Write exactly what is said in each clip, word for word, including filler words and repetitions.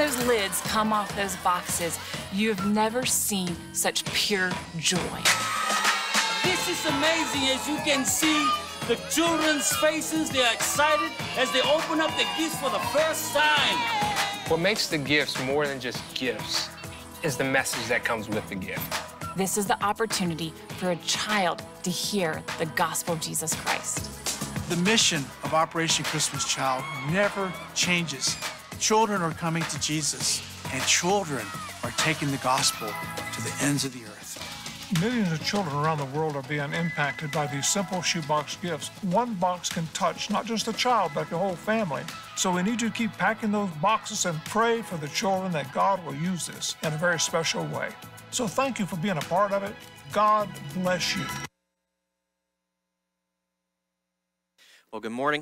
those lids come off those boxes, you have never seen such pure joy. This is amazing. As you can see, the children's faces, they're excited as they open up the gifts for the first time. What makes the gifts more than just gifts is the message that comes with the gift. This is the opportunity for a child to hear the gospel of Jesus Christ. The mission of Operation Christmas Child never changes. Children are coming to Jesus, and children are taking the gospel to the ends of the earth. Millions of children around the world are being impacted by these simple shoebox gifts. One box can touch not just a child, but the whole family. So we need to keep packing those boxes and pray for the children that God will use this in a very special way. So thank you for being a part of it. God bless you. Well, good morning.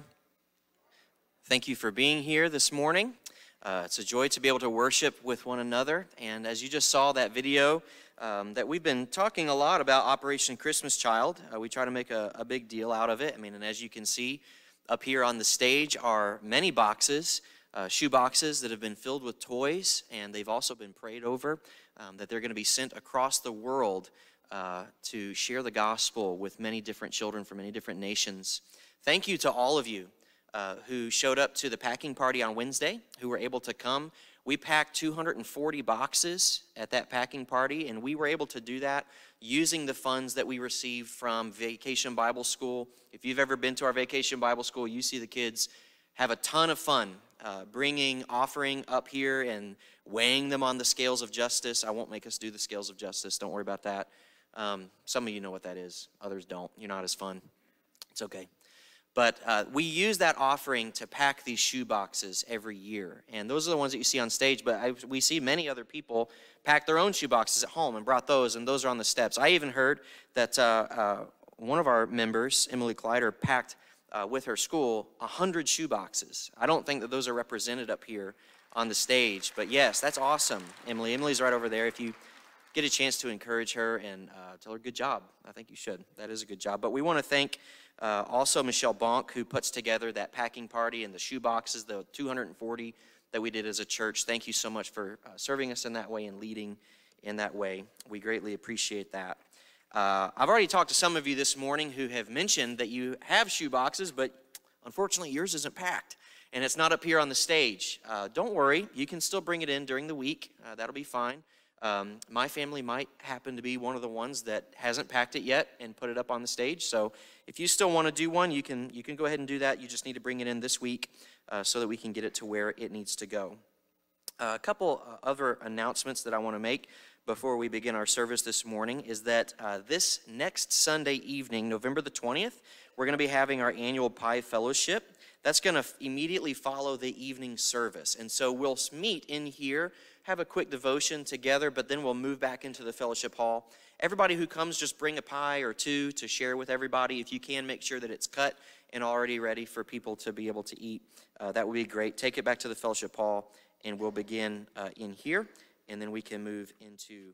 Thank you for being here this morning. Uh, it's a joy to be able to worship with one another. And as you just saw that video, um, that we've been talking a lot about Operation Christmas Child. Uh, we try to make a, a big deal out of it. I mean, and as you can see, up here on the stage are many boxes, uh, shoe boxes that have been filled with toys, and they've also been prayed over, um, that they're going to be sent across the world uh, to share the gospel with many different children from many different nations. Thank you to all of you uh, who showed up to the packing party on Wednesday, who were able to come. We packed two hundred forty boxes at that packing party, and we were able to do that using the funds that we received from Vacation Bible School. If you've ever been to our Vacation Bible School, you see the kids have a ton of fun uh, bringing offering up here and weighing them on the scales of justice. I won't make us do the scales of justice. Don't worry about that. Um, some of you know what that is. Others don't. You're not as fun. It's okay. But uh, we use that offering to pack these shoe boxes every year. And those are the ones that you see on stage, but I, we see many other people pack their own shoe boxes at home and brought those, and those are on the steps. I even heard that uh, uh, one of our members, Emily Kleider, packed uh, with her school one hundred shoe boxes. I don't think that those are represented up here on the stage, but yes, that's awesome, Emily. Emily's right over there. If you get a chance to encourage her and uh, tell her good job, I think you should. That is a good job. But we want to thank Uh, also, Michelle Bonk, who puts together that packing party and the shoe boxes, the two hundred forty that we did as a church. Thank you so much for uh, serving us in that way and leading in that way. We greatly appreciate that. Uh, I've already talked to some of you this morning who have mentioned that you have shoe boxes, but unfortunately yours isn't packed, and it's not up here on the stage. Uh, don't worry, you can still bring it in during the week. Uh, that'll be fine. Um, my family might happen to be one of the ones that hasn't packed it yet and put it up on the stage. So if you still want to do one, you can you can go ahead and do that. You just need to bring it in this week uh, so that we can get it to where it needs to go. Uh, a couple uh, other announcements that I want to make before we begin our service this morning is that uh, this next Sunday evening, November the twentieth, we're going to be having our annual Pie Fellowship. That's going to immediately follow the evening service. And so we'll meet in here, have a quick devotion together, but then we'll move back into the fellowship hall. Everybody who comes, just bring a pie or two to share with everybody. If you can, make sure that it's cut and already ready for people to be able to eat. Uh, that would be great. Take it back to the fellowship hall, and we'll begin uh, in here, and then we can move into,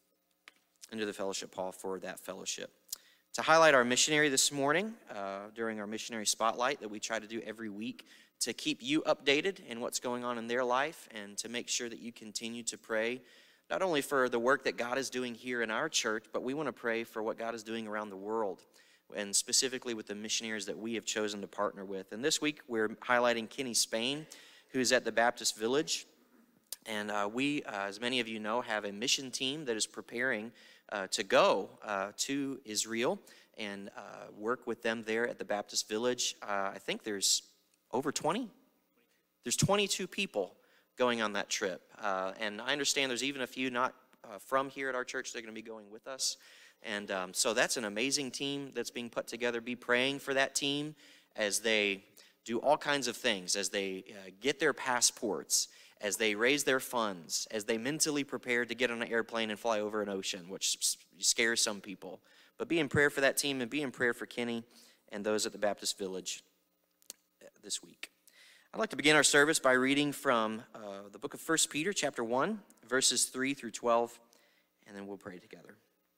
into the fellowship hall for that fellowship. To highlight our missionary this morning, uh, during our missionary spotlight that we try to do every week, to keep you updated in what's going on in their life and to make sure that you continue to pray, not only for the work that God is doing here in our church, but we want to pray for what God is doing around the world, and specifically with the missionaries that we have chosen to partner with. And this week, we're highlighting Kenny Spain, who's at the Baptist Village. And uh, we, uh, as many of you know, have a mission team that is preparing uh, to go uh, to Israel and uh, work with them there at the Baptist Village. Uh, I think there's over twenty? There's twenty-two people going on that trip. Uh, and I understand there's even a few not uh, from here at our church that are going to be going with us. And um, so that's an amazing team that's being put together. Be praying for that team as they do all kinds of things, as they uh, get their passports, as they raise their funds, as they mentally prepare to get on an airplane and fly over an ocean, which scares some people. But be in prayer for that team, and be in prayer for Kenny and those at the Baptist Village this week. I'd like to begin our service by reading from uh, the book of First Peter, chapter one, verses three through twelve, and then we'll pray together.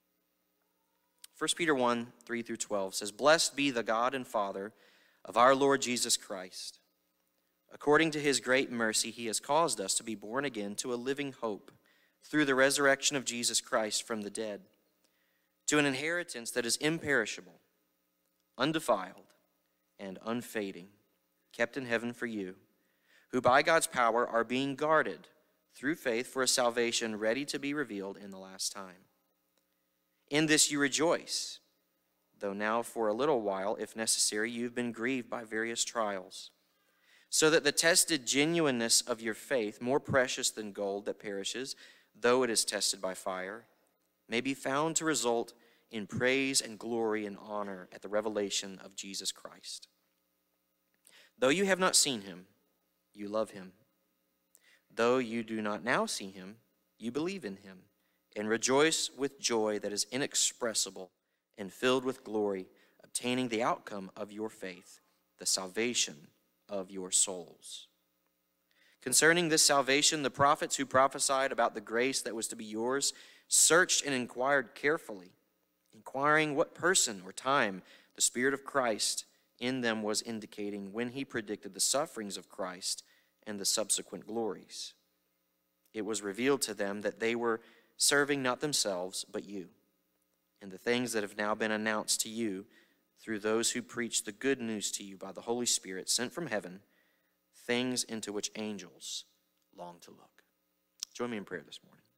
First Peter one, three through twelve says, "Blessed be the God and Father of our Lord Jesus Christ. According to his great mercy, he has caused us to be born again to a living hope through the resurrection of Jesus Christ from the dead, to an inheritance that is imperishable, undefiled, and unfading, kept in heaven for you, who by God's power are being guarded through faith for a salvation ready to be revealed in the last time. In this you rejoice, though now for a little while, if necessary, you've been grieved by various trials, so that the tested genuineness of your faith, more precious than gold that perishes, though it is tested by fire, may be found to result in praise and glory and honor at the revelation of Jesus Christ. Though you have not seen him, you love him. Though you do not now see him, you believe in him, and rejoice with joy that is inexpressible and filled with glory, obtaining the outcome of your faith, the salvation of your souls. Concerning this salvation, the prophets who prophesied about the grace that was to be yours searched and inquired carefully, inquiring what person or time the Spirit of Christ in them was indicating when he predicted the sufferings of Christ and the subsequent glories. It was revealed to them that they were serving not themselves, but you, and the things that have now been announced to you through those who preach the good news to you by the Holy Spirit sent from heaven, things into which angels long to look. Join me in prayer this morning.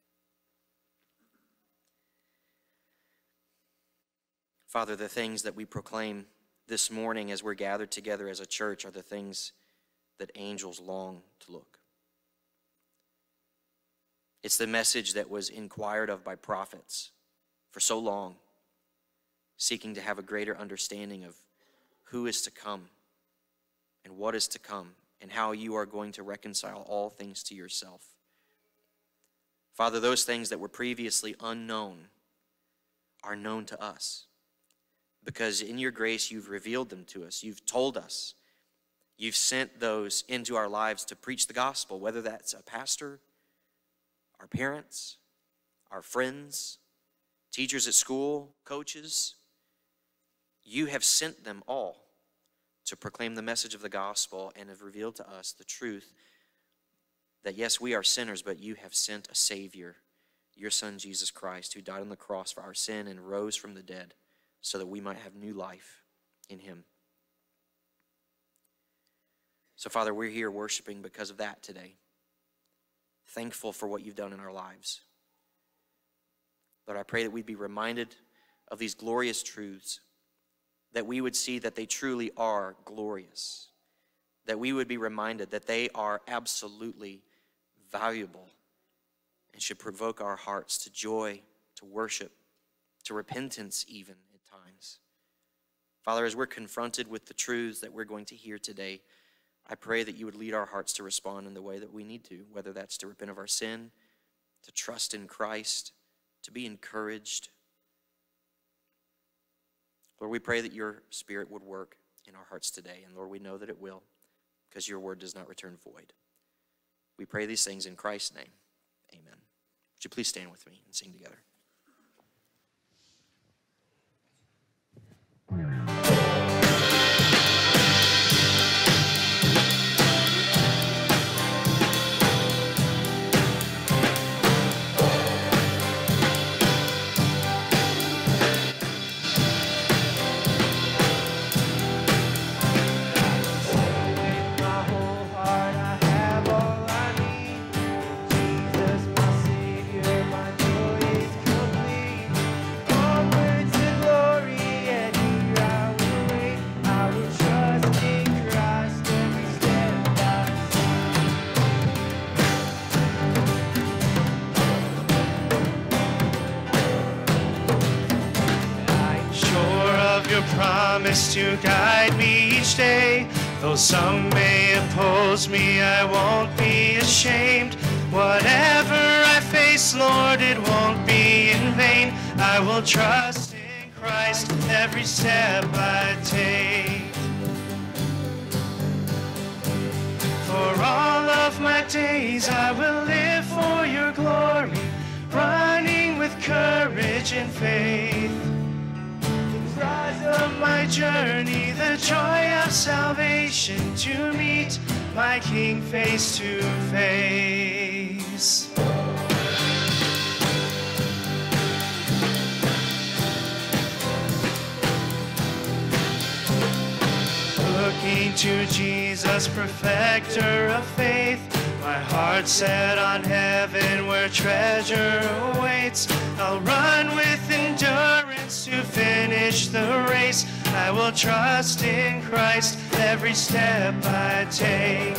Father, the things that we proclaim this morning as we're gathered together as a church are the things that angels long to look. It's the message that was inquired of by prophets for so long, seeking to have a greater understanding of who is to come and what is to come and how you are going to reconcile all things to yourself. Father, those things that were previously unknown are known to us because in your grace you've revealed them to us. You've told us. You've sent those into our lives to preach the gospel, whether that's a pastor, our parents, our friends, teachers at school, coaches. You have sent them all to proclaim the message of the gospel and have revealed to us the truth that, yes, we are sinners, but you have sent a Savior, your Son, Jesus Christ, who died on the cross for our sin and rose from the dead so that we might have new life in him. So, Father, we're here worshiping because of that today, thankful for what you've done in our lives. Lord, I pray that we'd be reminded of these glorious truths, that we would see that they truly are glorious, that we would be reminded that they are absolutely valuable and should provoke our hearts to joy, to worship, to repentance even at times. Father, as we're confronted with the truths that we're going to hear today, I pray that you would lead our hearts to respond in the way that we need to, whether that's to repent of our sin, to trust in Christ, to be encouraged. Lord, we pray that your Spirit would work in our hearts today. And Lord, we know that it will because your word does not return void. We pray these things in Christ's name. Amen. Would you please stand with me and sing together? Promise to guide me each day. Though some may oppose me, I won't be ashamed. Whatever I face, Lord, it won't be in vain. I will trust in Christ every step I take. For all of my days I will live for your glory, running with courage and faith. Of my journey, the joy of salvation to meet my King face to face. Looking to Jesus, perfecter of faith, my heart set on heaven where treasure awaits. I'll run with endurance to finish the race. I will trust in Christ every step I take.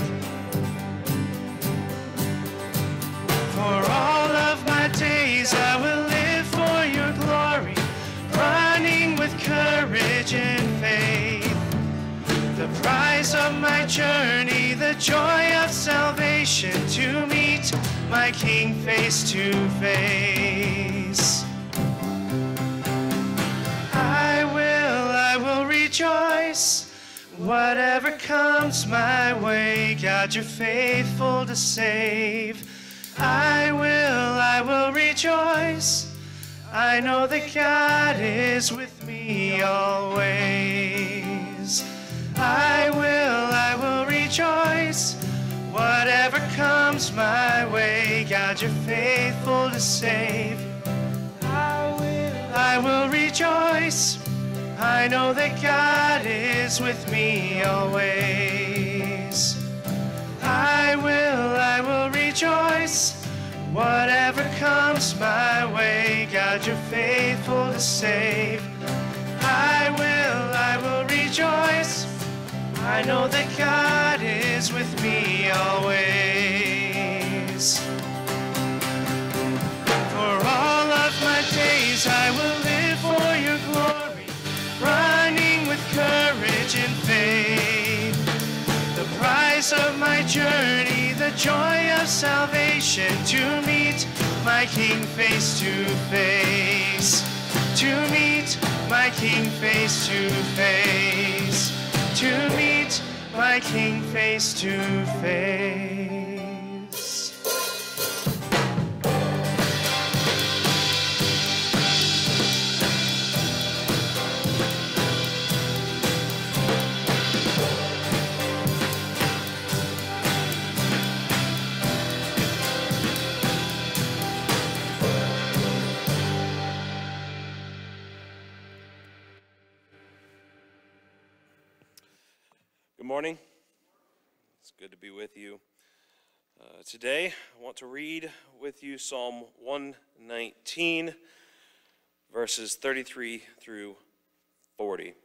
For all of my days I will live for your glory, running with courage and faith. The prize of my journey, the joy of salvation, to meet my King face to face. I will, I will rejoice, whatever comes my way. God, you're faithful to save. I will, I will rejoice, I know that God is with me always. I will, I will rejoice, whatever comes my way. God, you're faithful to save. I will, I will rejoice, I know that God is with me always. I will, I will rejoice, whatever comes my way. God, you're faithful to save. I will, I will rejoice, I know that God is with me always. For all of my days I will live for your glory, running with courage and faith. The prize of my journey, the joy of salvation, to meet my King face to face. To meet my King face to face. To meet my King face to face. Good morning. It's good to be with you. Uh, today, I want to read with you Psalm one nineteen, verses thirty-three through forty.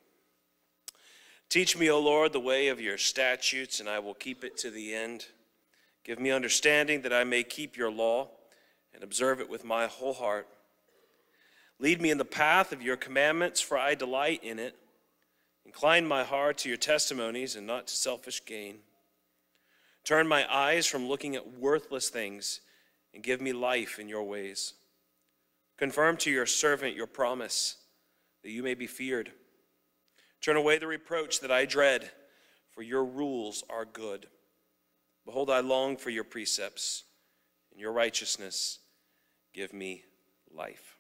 Teach me, O Lord, the way of your statutes, and I will keep it to the end. Give me understanding that I may keep your law and observe it with my whole heart. Lead me in the path of your commandments, for I delight in it. Incline my heart to your testimonies and not to selfish gain. Turn my eyes from looking at worthless things and give me life in your ways. Confirm to your servant your promise, that you may be feared. Turn away the reproach that I dread, for your rules are good. Behold, I long for your precepts. In your righteousness, give me life.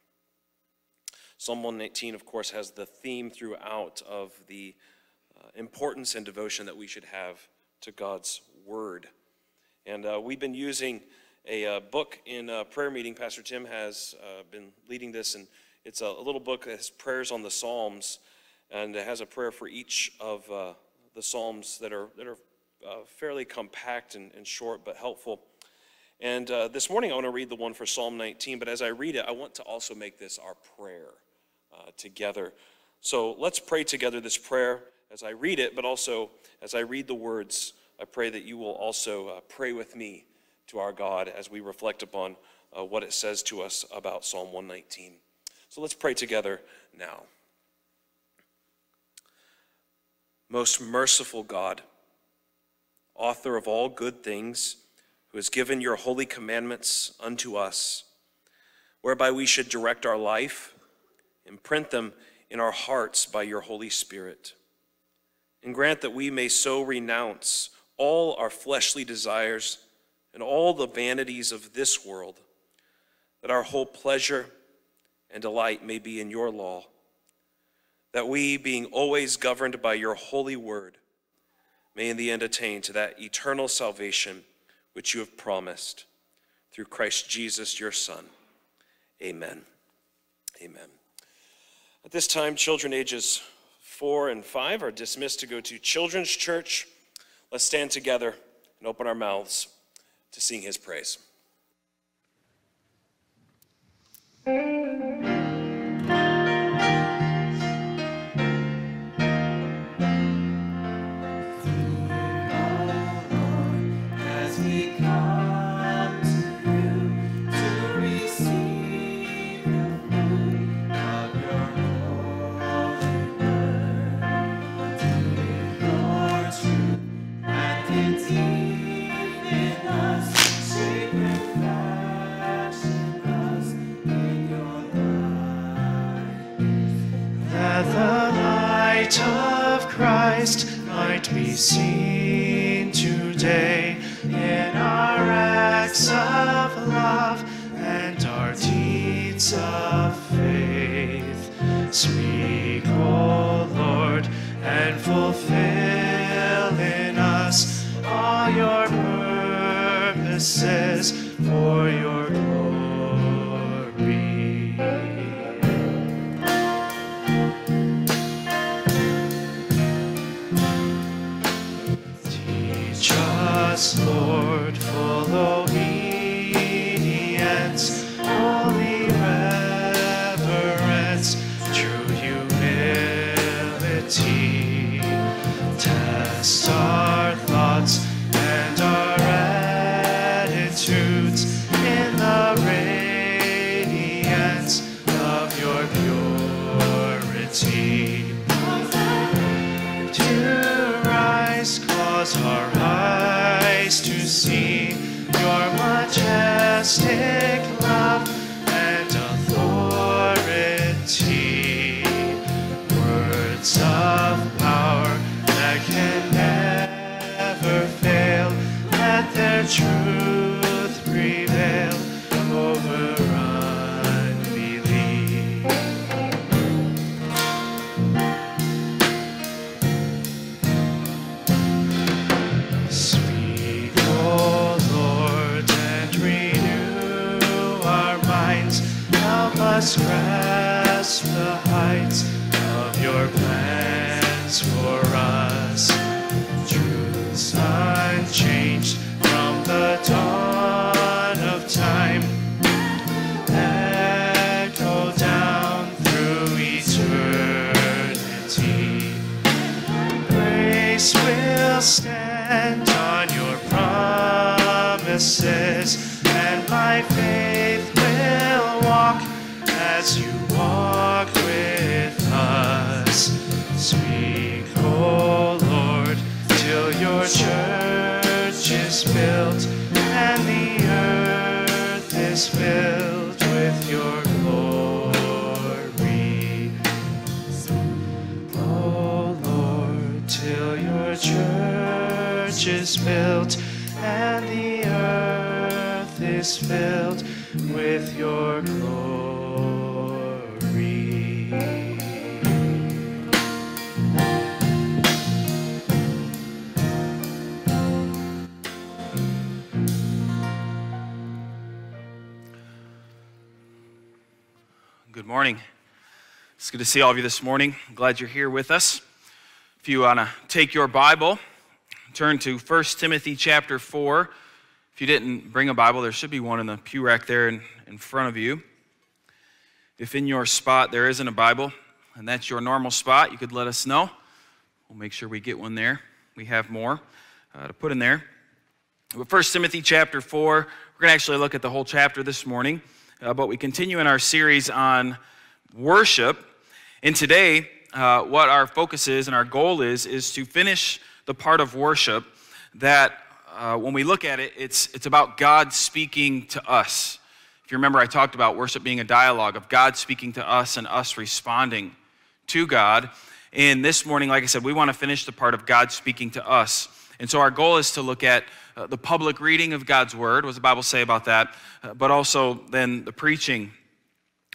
Psalm one nineteen, of course, has the theme throughout of the uh, importance and devotion that we should have to God's Word. And uh, we've been using a uh, book in a prayer meeting. Pastor Tim has uh, been leading this, and it's a, a little book that has prayers on the Psalms, and it has a prayer for each of uh, the Psalms that are, that are uh, fairly compact and, and short but helpful. And uh, this morning I want to read the one for Psalm nineteen, but as I read it, I want to also make this our prayer. Uh, together. So let's pray together this prayer as I read it, but also as I read the words, I pray that you will also uh, pray with me to our God as we reflect upon uh, what it says to us about Psalm one nineteen. So let's pray together now. Most merciful God, author of all good things, who has given your holy commandments unto us, whereby we should direct our life, imprint them in our hearts by your Holy Spirit, and grant that we may so renounce all our fleshly desires and all the vanities of this world, that our whole pleasure and delight may be in your law, that we, being always governed by your holy word, may in the end attain to that eternal salvation which you have promised through Christ Jesus, your Son. Amen. Amen. At this time, children ages four and five are dismissed to go to Children's Church. Let's stand together and open our mouths to sing his praise. Of Christ might be seen today in our acts of love and our deeds of faith. Speak, O Lord, and fulfill in us all your purposes for your glory. Lord, full obedience, holy reverence, true humility. Test our thoughts and our attitudes in the radiance of your purity. To rise, cause our eyes to see your majestic love and authority. Words of power that can never fail, let their truth prevail over unbelief. Speak, O Lord, and renew our minds. Help us grasp the heights of your plans for us. Truths unchanged from the dawn of time, echo down through eternity. Grace will stand on your promises, and by faith will walk as you walk with us. Speak, O Lord, till your church is built and the earth is filled with your glory. O Lord, till your church is built and the earth is filled with your glory. Good morning. It's good to see all of you this morning. I'm glad you're here with us. If you want to take your Bible, turn to First Timothy chapter four. If you didn't bring a Bible, there should be one in the pew rack there in, in front of you. If in your spot there isn't a Bible, and that's your normal spot, you could let us know. We'll make sure we get one there. We have more uh, to put in there. But First Timothy chapter four, we're going to actually look at the whole chapter this morning. Uh, but we continue in our series on worship. And today, uh, what our focus is and our goal is, is to finish the part of worship that uh, when we look at it, it's, it's about God speaking to us. If you remember, I talked about worship being a dialogue of God speaking to us and us responding to God. And this morning, like I said, we want to finish the part of God speaking to us. And so our goal is to look at uh, the public reading of God's word. What does the Bible say about that? Uh, but also then the preaching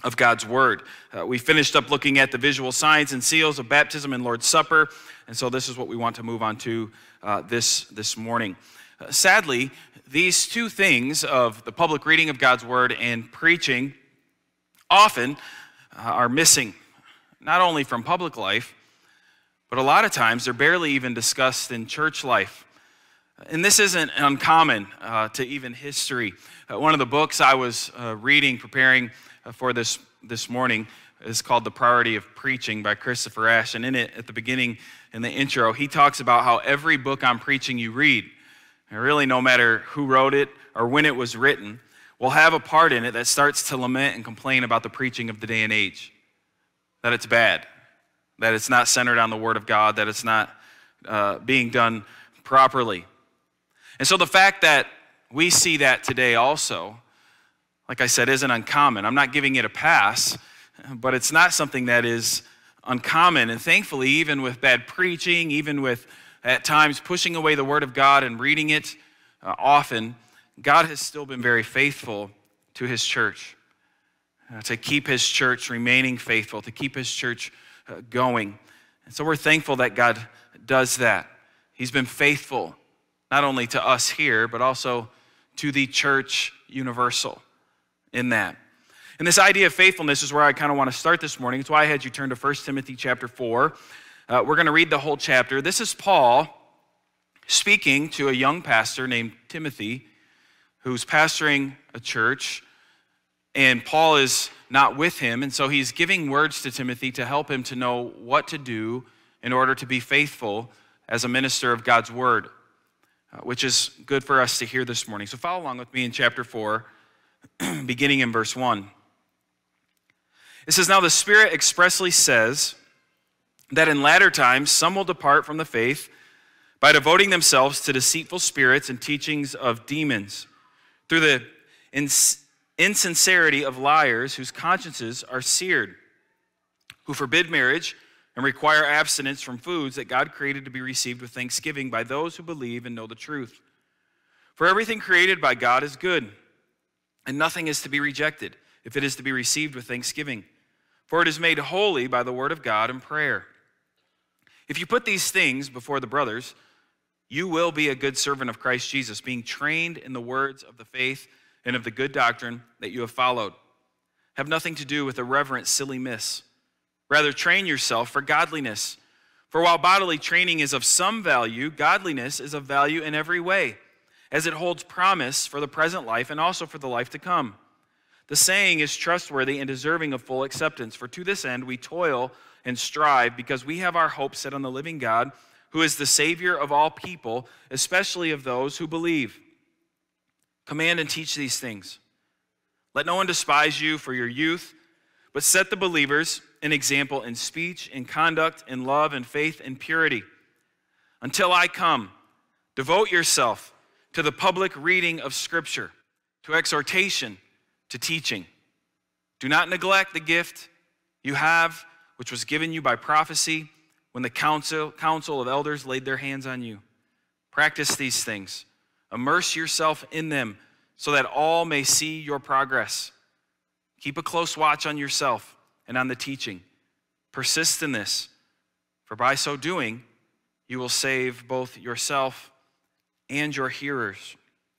of God's word. Uh, we finished up looking at the visual signs and seals of baptism and Lord's Supper, and so this is what we want to move on to uh, this, this morning. Uh, sadly, these two things of the public reading of God's word and preaching often uh, are missing, not only from public life, but a lot of times they're barely even discussed in church life. And this isn't uncommon uh, to even history. Uh, one of the books I was uh, reading, preparing uh, for this this morning, is called The Priority of Preaching by Christopher Ash. And in it, at the beginning, in the intro, he talks about how every book on preaching you read, and really no matter who wrote it or when it was written, will have a part in it that starts to lament and complain about the preaching of the day and age. That it's bad, that it's not centered on the Word of God, that it's not uh, being done properly. And so the fact that we see that today also, like I said, isn't uncommon. I'm not giving it a pass, but it's not something that is uncommon. And thankfully, even with bad preaching, even with at times pushing away the Word of God and reading it uh, often, God has still been very faithful to His church, uh, to keep His church remaining faithful, to keep His church uh, going. And so we're thankful that God does that. He's been faithful, not only to us here, but also to the church universal in that. And this idea of faithfulness is where I kind of want to start this morning. It's why I had you turn to First Timothy chapter four. Uh, we're going to read the whole chapter. This is Paul speaking to a young pastor named Timothy, who's pastoring a church, and Paul is not with him, and so he's giving words to Timothy to help him to know what to do in order to be faithful as a minister of God's word, uh, which is good for us to hear this morning. So follow along with me in chapter four, beginning in verse one. It says, "Now the Spirit expressly says that in latter times some will depart from the faith by devoting themselves to deceitful spirits and teachings of demons, through the ins- insincerity of liars whose consciences are seared, who forbid marriage and require abstinence from foods that God created to be received with thanksgiving by those who believe and know the truth. For everything created by God is good, and nothing is to be rejected if it is to be received with thanksgiving, for it is made holy by the word of God and prayer. If you put these things before the brothers, you will be a good servant of Christ Jesus, being trained in the words of the faith and of the good doctrine that you have followed. Have nothing to do with irreverent, silly myths. Rather, train yourself for godliness. For while bodily training is of some value, godliness is of value in every way, as it holds promise for the present life and also for the life to come. The saying is trustworthy and deserving of full acceptance, for to this end we toil and strive, because we have our hope set on the living God, who is the Savior of all people, especially of those who believe. Command and teach these things. Let no one despise you for your youth, but set the believers an example in speech, in conduct, in love, in faith, in purity. Until I come, devote yourself to the public reading of Scripture, to exhortation, to teaching. Do not neglect the gift you have, which was given you by prophecy when the council, council of elders laid their hands on you. Practice these things. Immerse yourself in them so that all may see your progress. Keep a close watch on yourself and on the teaching. Persist in this, for by so doing, you will save both yourself and your hearers."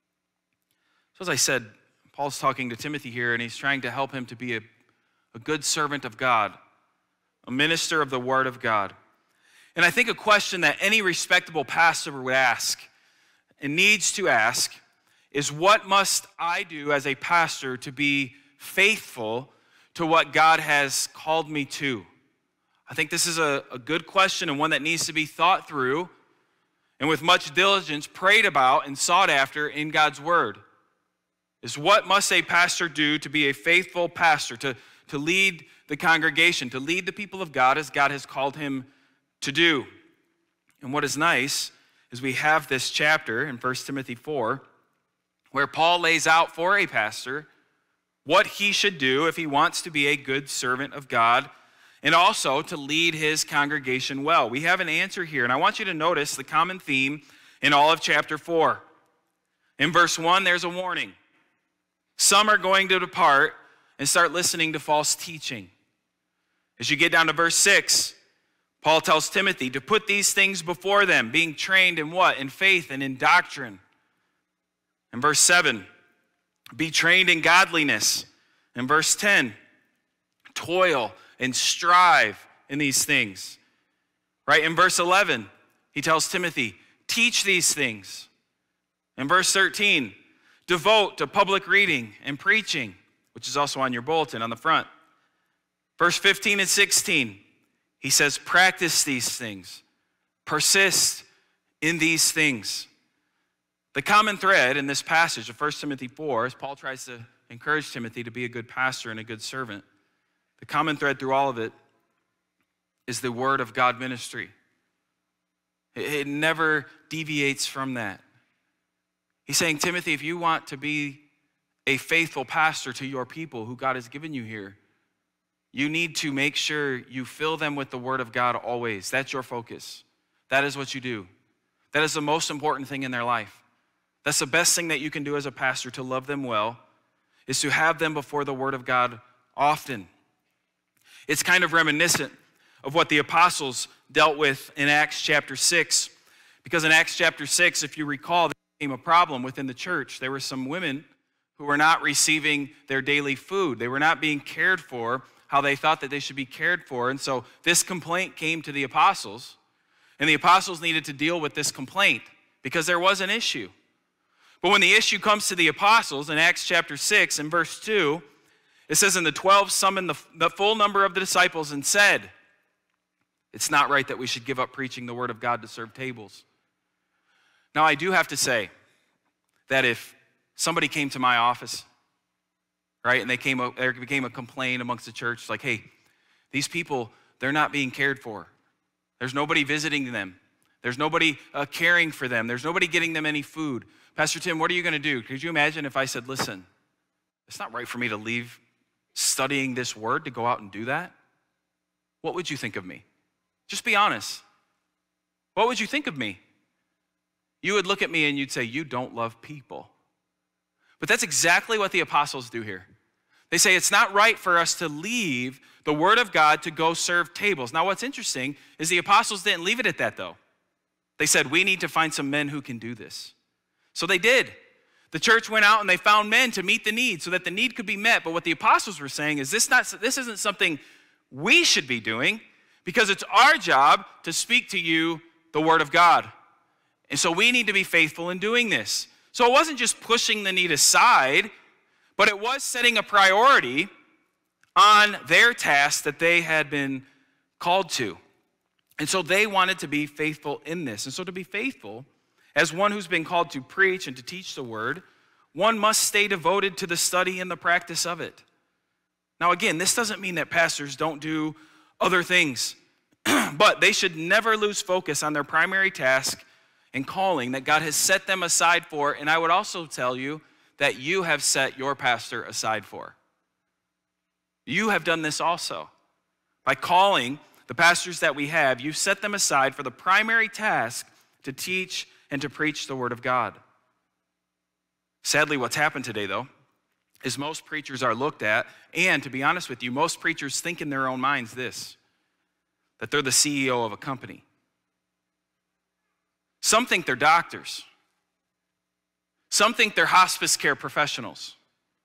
So as I said, Paul's talking to Timothy here, and he's trying to help him to be a, a good servant of God, a minister of the Word of God. And I think a question that any respectable pastor would ask and needs to ask is, what must I do as a pastor to be faithful to what God has called me to? I think this is a, a good question, and one that needs to be thought through and with much diligence prayed about and sought after in God's Word. Is what must a pastor do to be a faithful pastor, to, to lead the congregation, to lead the people of God as God has called him to do? And what is nice is we have this chapter in First Timothy four where Paul lays out for a pastor what he should do if he wants to be a good servant of God and also to lead his congregation well. We have an answer here, and I want you to notice the common theme in all of chapter four. In verse one, there's a warning. Some are going to depart and start listening to false teaching. As you get down to verse six, Paul tells Timothy to put these things before them, being trained in what? In faith and in doctrine. In verse seven, be trained in godliness. In verse ten, toil and strive in these things. Right? In verse eleven, he tells Timothy, teach these things. In verse thirteen, devote to public reading and preaching, which is also on your bulletin on the front. Verse fifteen and sixteen, he says, practice these things. Persist in these things. The common thread in this passage of First Timothy four, as Paul tries to encourage Timothy to be a good pastor and a good servant, the common thread through all of it is the Word of God ministry. It never deviates from that. He's saying, Timothy, if you want to be a faithful pastor to your people who God has given you here, you need to make sure you fill them with the Word of God always. That's your focus. That is what you do. That is the most important thing in their life. That's the best thing that you can do as a pastor to love them well, is to have them before the Word of God often. It's kind of reminiscent of what the apostles dealt with in Acts chapter six. Because in Acts chapter six, if you recall, there became a problem within the church. There were some women who were not receiving their daily food. They were not being cared for how they thought that they should be cared for. And so this complaint came to the apostles, and the apostles needed to deal with this complaint because there was an issue. But when the issue comes to the apostles in Acts chapter six and verse two, it says, and the twelve summoned the, the full number of the disciples and said, it's not right that we should give up preaching the Word of God to serve tables. Now, I do have to say that if somebody came to my office, right, and they came, there became a complaint amongst the church, like, hey, these people, they're not being cared for. There's nobody visiting them. There's nobody uh, caring for them. There's nobody getting them any food. Pastor Tim, what are you going to do? Could you imagine if I said, listen, it's not right for me to leave studying this word to go out and do that? What would you think of me? Just be honest. What would you think of me? You would look at me and you'd say, you don't love people. But that's exactly what the apostles do here. They say it's not right for us to leave the Word of God to go serve tables. Now, what's interesting is the apostles didn't leave it at that, though. They said, we need to find some men who can do this. So they did. The church went out and they found men to meet the need so that the need could be met. But what the apostles were saying is this, not, this isn't something we should be doing, because it's our job to speak to you the Word of God. And so we need to be faithful in doing this. So it wasn't just pushing the need aside, but it was setting a priority on their task that they had been called to. And so they wanted to be faithful in this. And so to be faithful, as one who's been called to preach and to teach the Word, one must stay devoted to the study and the practice of it. Now again, this doesn't mean that pastors don't do other things, but they should never lose focus on their primary task and calling that God has set them aside for, and I would also tell you that you have set your pastor aside for. You have done this also. By calling the pastors that we have, you've set them aside for the primary task to teach and to preach the Word of God. Sadly, what's happened today, though, is most preachers are looked at, and to be honest with you, most preachers think in their own minds this, that they're the C E O of a company. Some think they're doctors. Some think they're hospice care professionals.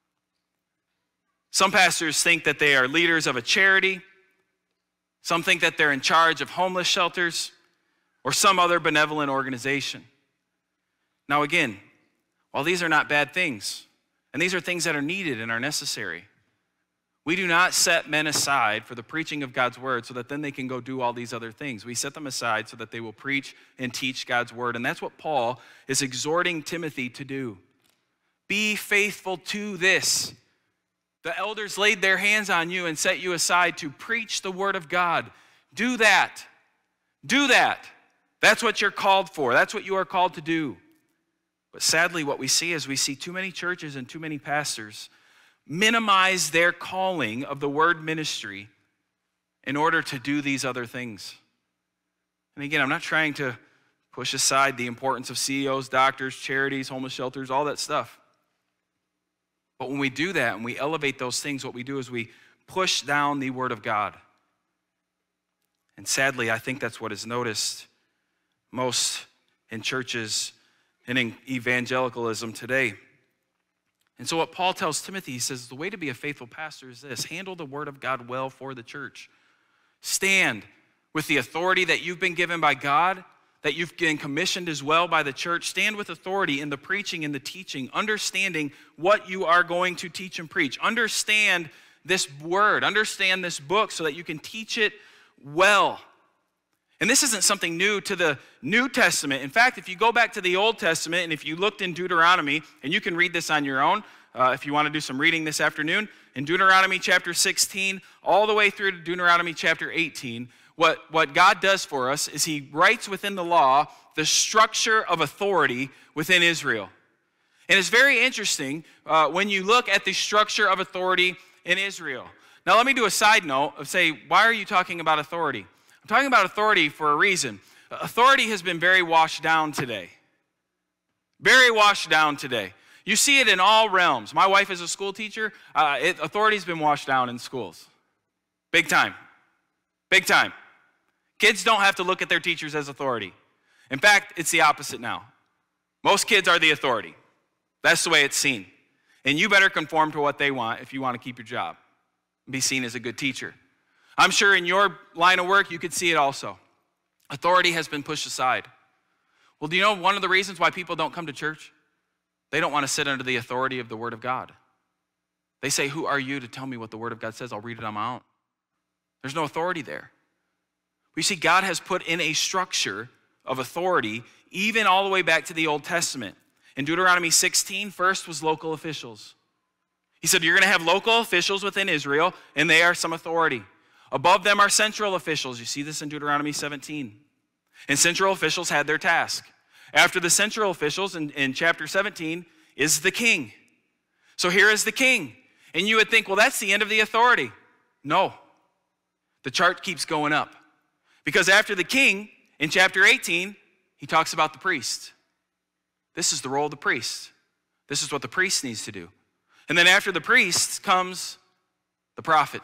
Some pastors think that they are leaders of a charity. Some think that they're in charge of homeless shelters or some other benevolent organization. Now again, while these are not bad things, and these are things that are needed and are necessary, we do not set men aside for the preaching of God's Word so that then they can go do all these other things. We set them aside so that they will preach and teach God's Word, and that's what Paul is exhorting Timothy to do. Be faithful to this. The elders laid their hands on you and set you aside to preach the Word of God. Do that. Do that. That's what you're called for. That's what you are called to do. But sadly, what we see is we see too many churches and too many pastors minimize their calling of the word ministry in order to do these other things. And again, I'm not trying to push aside the importance of C E Os, doctors, charities, homeless shelters, all that stuff. But when we do that and we elevate those things, what we do is we push down the word of God. And sadly, I think that's what is noticed most in churches and in evangelicalism today. And so what Paul tells Timothy, he says, the way to be a faithful pastor is this: handle the word of God well for the church. Stand with the authority that you've been given by God, that you've been commissioned as well by the church. Stand with authority in the preaching and the teaching, understanding what you are going to teach and preach. Understand this word, understand this book so that you can teach it well. And this isn't something new to the New Testament. In fact, if you go back to the Old Testament and if you looked in Deuteronomy, and you can read this on your own uh, if you want to do some reading this afternoon, in Deuteronomy chapter sixteen, all the way through to Deuteronomy chapter eighteen, what, what God does for us is he writes within the law the structure of authority within Israel. And it's very interesting uh, when you look at the structure of authority in Israel. Now let me do a side note of say, why are you talking about authority? I'm talking about authority for a reason. Authority has been very washed down today. Very washed down today. You see it in all realms. My wife is a school teacher. Uh, it, authority's been washed down in schools. Big time. Big time. Kids don't have to look at their teachers as authority. In fact, it's the opposite now. Most kids are the authority. That's the way it's seen. And you better conform to what they want if you want to keep your job and be seen as a good teacher. I'm sure in your line of work, you could see it also. Authority has been pushed aside. Well, do you know one of the reasons why people don't come to church? They don't want to sit under the authority of the Word of God. They say, who are you to tell me what the Word of God says? I'll read it on my own. There's no authority there. We see God has put in a structure of authority even all the way back to the Old Testament. In Deuteronomy sixteen, first was local officials. He said, you're going to have local officials within Israel, and they are some authority. Above them are central officials. You see this in Deuteronomy seventeen. And central officials had their task. After the central officials in, in chapter seventeen is the king. So here is the king. And you would think, well, that's the end of the authority. No. The chart keeps going up. Because after the king, in chapter eighteen, he talks about the priest. This is the role of the priest. This is what the priest needs to do. And then after the priest comes the prophet,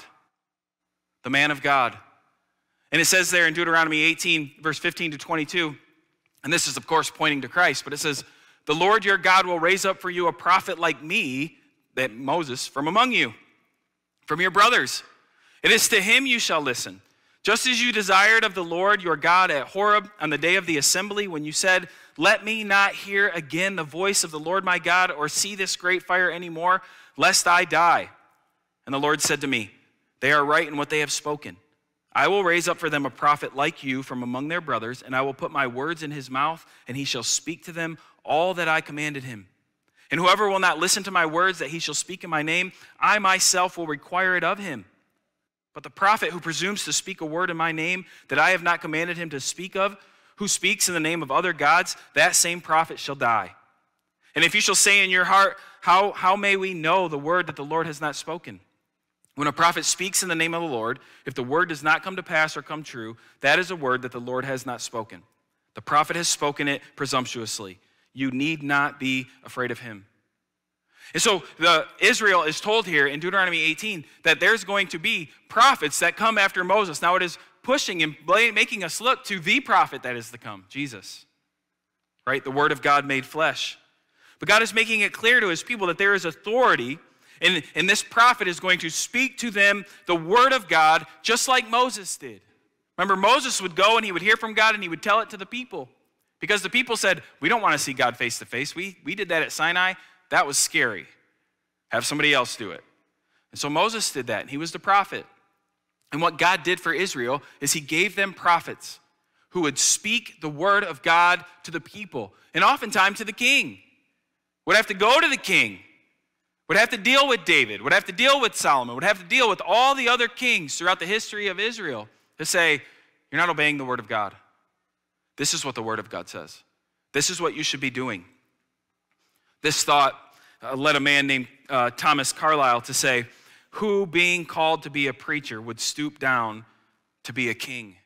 the man of God. And it says there in Deuteronomy eighteen, verse fifteen to twenty-two, and this is, of course, pointing to Christ, but it says, the Lord your God will raise up for you a prophet like me, that Moses, from among you, from your brothers. It is to him you shall listen. Just as you desired of the Lord your God at Horeb on the day of the assembly, when you said, let me not hear again the voice of the Lord my God or see this great fire anymore, lest I die. And the Lord said to me, they are right in what they have spoken. I will raise up for them a prophet like you from among their brothers, and I will put my words in his mouth, and he shall speak to them all that I commanded him. And whoever will not listen to my words that he shall speak in my name, I myself will require it of him. But the prophet who presumes to speak a word in my name that I have not commanded him to speak of, who speaks in the name of other gods, that same prophet shall die. And if you shall say in your heart, how, how may we know the word that the Lord has not spoken? When a prophet speaks in the name of the Lord, if the word does not come to pass or come true, that is a word that the Lord has not spoken. The prophet has spoken it presumptuously. You need not be afraid of him. And so the, Israel is told here in Deuteronomy eighteen that there's going to be prophets that come after Moses. Now it is pushing and making us look to the prophet that is to come, Jesus. Right? The word of God made flesh. But God is making it clear to his people that there is authority, and, and this prophet is going to speak to them the word of God just like Moses did. Remember, Moses would go and he would hear from God and he would tell it to the people. Because the people said, we don't want to see God face to face. We, we did that at Sinai. That was scary. Have somebody else do it. And so Moses did that, and he was the prophet. And what God did for Israel is he gave them prophets who would speak the word of God to the people, and oftentimes to the king. Would have to go to the king, would have to deal with David, would have to deal with Solomon, would have to deal with all the other kings throughout the history of Israel to say, you're not obeying the word of God. This is what the word of God says. This is what you should be doing. This thought uh, led a man named uh, Thomas Carlyle to say, who being called to be a preacher would stoop down to be a king?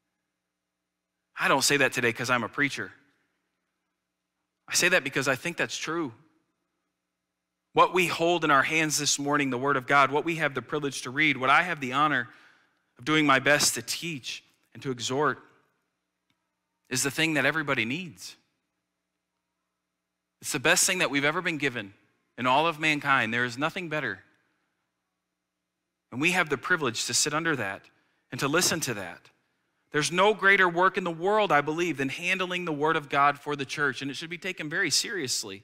I don't say that today because I'm a preacher. I say that because I think that's true. what we hold in our hands this morning, the Word of God, what we have the privilege to read, what I have the honor of doing my best to teach and to exhort, is the thing that everybody needs. It's the best thing that we've ever been given in all of mankind. There is nothing better. And we have the privilege to sit under that and to listen to that. There's no greater work in the world, I believe, than handling the Word of God for the church, and it should be taken very seriously.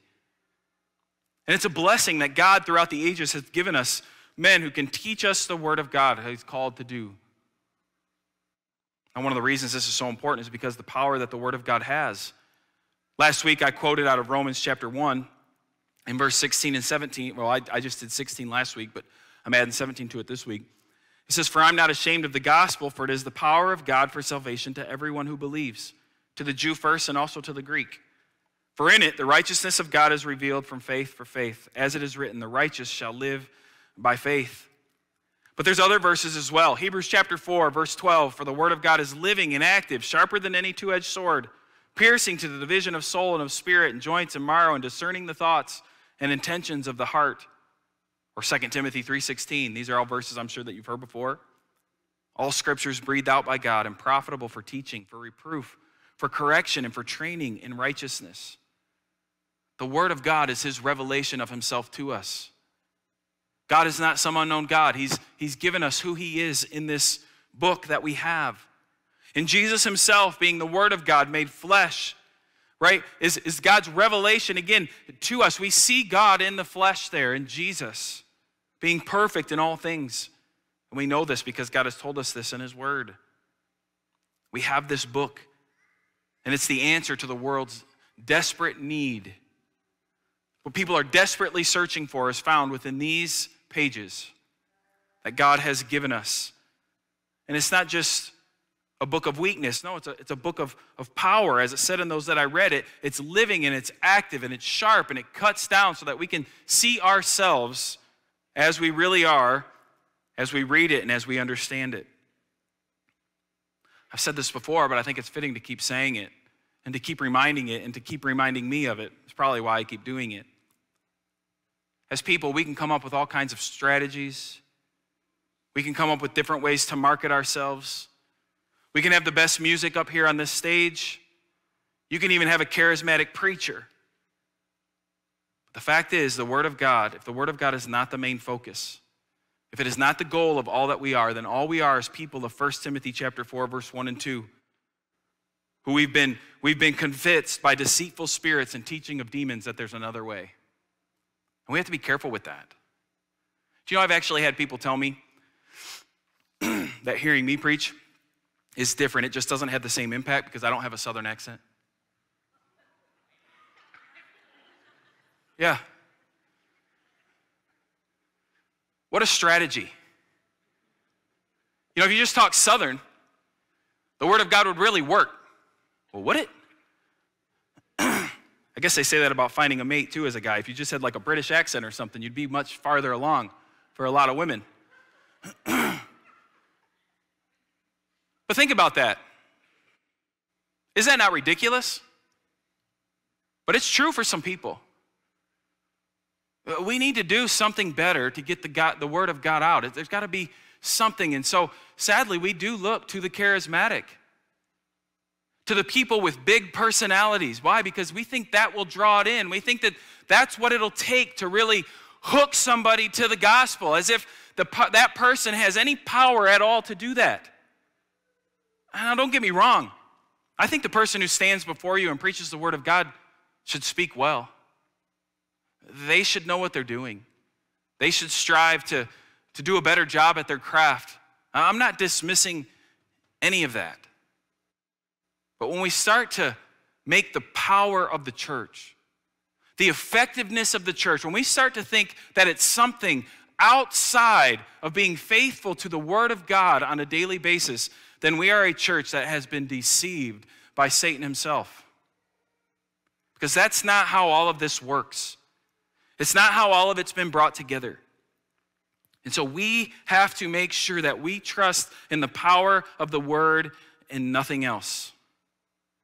And it's a blessing that God throughout the ages has given us men who can teach us the Word of God, as He's called to do. And one of the reasons this is so important is because the power that the Word of God has. Last week I quoted out of Romans chapter one in verse sixteen and seventeen. Well, I, I just did sixteen last week, but I'm adding seventeen to it this week. It says, "For I'm not ashamed of the gospel, for it is the power of God for salvation to everyone who believes, to the Jew first and also to the Greek. For in it the righteousness of God is revealed from faith for faith. As it is written, the righteous shall live by faith." But there's other verses as well. Hebrews chapter four, verse twelve, "For the word of God is living and active, sharper than any two-edged sword, piercing to the division of soul and of spirit and joints and marrow, and discerning the thoughts and intentions of the heart." Or Second Timothy three sixteen. These are all verses I'm sure that you've heard before. "All scripture is breathed out by God and profitable for teaching, for reproof, for correction, and for training in righteousness." The Word of God is His revelation of Himself to us. God is not some unknown God. He's, he's given us who He is in this book that we have. And Jesus Himself, being the Word of God made flesh, right, is, is God's revelation again to us. We see God in the flesh there, in Jesus, being perfect in all things. And we know this because God has told us this in His Word. We have this book, and it's the answer to the world's desperate need. What people are desperately searching for is found within these pages that God has given us. And it's not just a book of weakness. No, it's a, it's a book of, of power. As it said in those that I read it, it's living and it's active and it's sharp and it cuts down so that we can see ourselves as we really are, as we read it and as we understand it. I've said this before, but I think it's fitting to keep saying it and to keep reminding it and to keep reminding me of it. It's probably why I keep doing it. As people, we can come up with all kinds of strategies. We can come up with different ways to market ourselves. We can have the best music up here on this stage. You can even have a charismatic preacher. But the fact is, the Word of God, if the Word of God is not the main focus, if it is not the goal of all that we are, then all we are is people of First Timothy chapter four, verse one and two, who we've been, we've been convinced by deceitful spirits and teaching of demons that there's another way. And we have to be careful with that. Do you know, I've actually had people tell me that hearing me preach is different. It just doesn't have the same impact because I don't have a Southern accent. Yeah. What a strategy. You know, if you just talk Southern, the Word of God would really work. Well, would it? I guess they say that about finding a mate too as a guy. If you just had like a British accent or something, you'd be much farther along for a lot of women. But think about that. Is that not ridiculous? But it's true for some people. We need to do something better to get the, God, the Word of God out. There's got to be something. And so, sadly, we do look to the charismatic, to the people with big personalities. Why? Because we think that will draw it in. We think that that's what it'll take to really hook somebody to the gospel, as if the, that person has any power at all to do that. Now, don't get me wrong. I think the person who stands before you and preaches the Word of God should speak well. They should know what they're doing. They should strive to, to do a better job at their craft. I'm not dismissing any of that. But when we start to make the power of the church, the effectiveness of the church, when we start to think that it's something outside of being faithful to the Word of God on a daily basis, then we are a church that has been deceived by Satan himself. Because that's not how all of this works. It's not how all of it's been brought together. And so we have to make sure that we trust in the power of the Word and nothing else.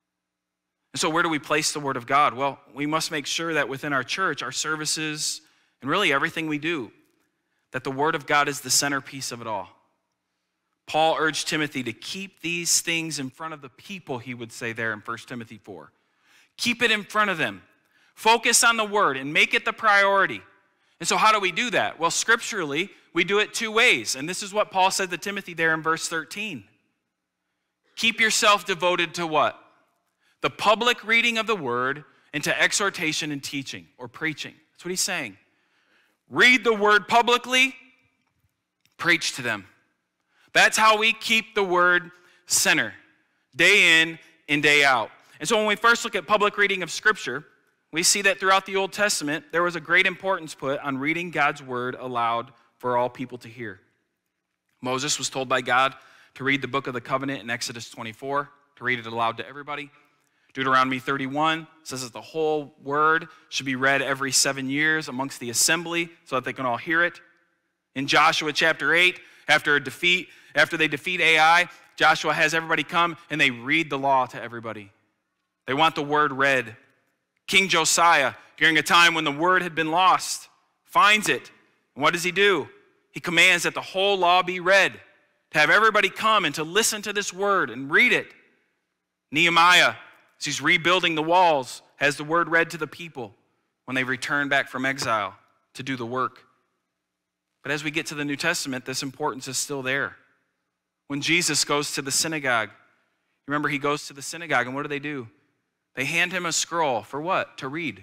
And so where do we place the Word of God? Well, we must make sure that within our church, our services and really everything we do, that the Word of God is the centerpiece of it all. Paul urged Timothy to keep these things in front of the people, he would say there in First Timothy four. Keep it in front of them. Focus on the Word and make it the priority. And so how do we do that? Well, scripturally, we do it two ways. And this is what Paul said to Timothy there in verse thirteen. Keep yourself devoted to what? The public reading of the Word and to exhortation and teaching or preaching. That's what he's saying. Read the Word publicly, preach to them. That's how we keep the Word center, day in and day out. And so when we first look at public reading of Scripture, we see that throughout the Old Testament, there was a great importance put on reading God's Word aloud for all people to hear. Moses was told by God to read the book of the covenant in Exodus twenty-four, to read it aloud to everybody. Deuteronomy thirty-one says that the whole Word should be read every seven years amongst the assembly so that they can all hear it. In Joshua chapter eight, after a defeat, after they defeat Ai, Joshua has everybody come and they read the law to everybody. They want the Word read. King Josiah, during a time when the Word had been lost, finds it. And what does he do? He commands that the whole law be read, to have everybody come and to listen to this Word and read it. Nehemiah, as he's rebuilding the walls, has the Word read to the people when they return back from exile to do the work. But as we get to the New Testament, this importance is still there. When Jesus goes to the synagogue, remember he goes to the synagogue, and what do they do? They hand him a scroll for what? To read.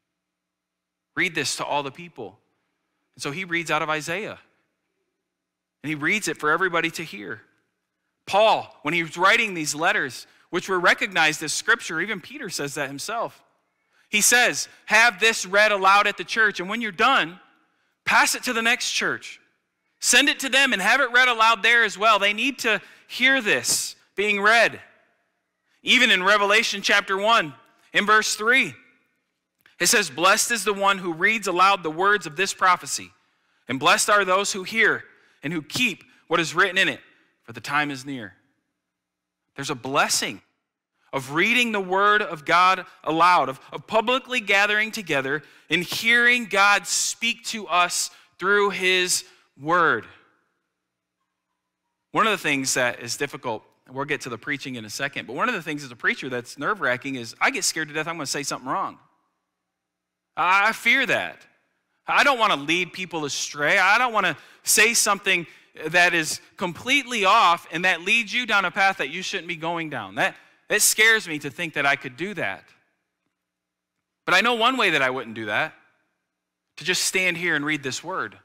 Read this to all the people. And so he reads out of Isaiah. And he reads it for everybody to hear. Paul, when he was writing these letters, which were recognized as Scripture, even Peter says that himself. He says, have this read aloud at the church, and when you're done, pass it to the next church. Send it to them and have it read aloud there as well. They need to hear this being read. Even in Revelation chapter one, in verse three, it says, blessed is the one who reads aloud the words of this prophecy, and blessed are those who hear and who keep what is written in it, for the time is near. There's a blessing of reading the Word of God aloud, of, of publicly gathering together and hearing God speak to us through His Word. One of the things that is difficult, and we'll get to the preaching in a second, but one of the things as a preacher that's nerve-wracking is I get scared to death I'm going to say something wrong. I fear that. I don't want to lead people astray. I don't want to say something that is completely off and that leads you down a path that you shouldn't be going down. That, that scares me to think that I could do that. But I know one way that I wouldn't do that, to just stand here and read this Word.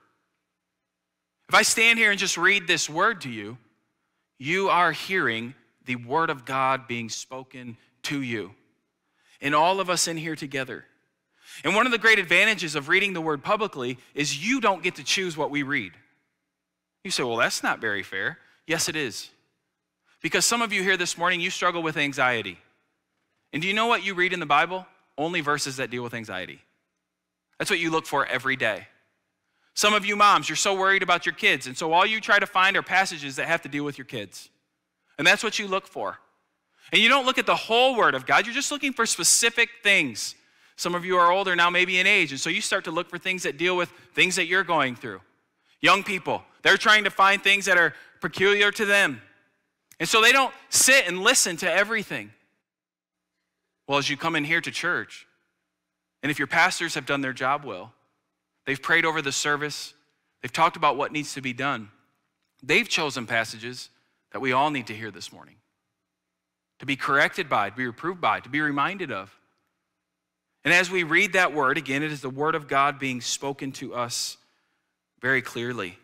If I stand here and just read this Word to you, you are hearing the Word of God being spoken to you. And all of us in here together. And one of the great advantages of reading the Word publicly is you don't get to choose what we read. You say, well, that's not very fair. Yes, it is. Because some of you here this morning, you struggle with anxiety. And do you know what you read in the Bible? Only verses that deal with anxiety. That's what you look for every day. Some of you moms, you're so worried about your kids, and so all you try to find are passages that have to deal with your kids. And that's what you look for. And you don't look at the whole Word of God, you're just looking for specific things. Some of you are older now, maybe in age, and so you start to look for things that deal with things that you're going through. Young people, they're trying to find things that are peculiar to them. And so they don't sit and listen to everything. Well, as you come in here to church, and if your pastors have done their job well, they've prayed over the service, they've talked about what needs to be done, they've chosen passages that we all need to hear this morning, to be corrected by, to be reproved by, to be reminded of. And as we read that Word, again, it is the Word of God being spoken to us very clearly.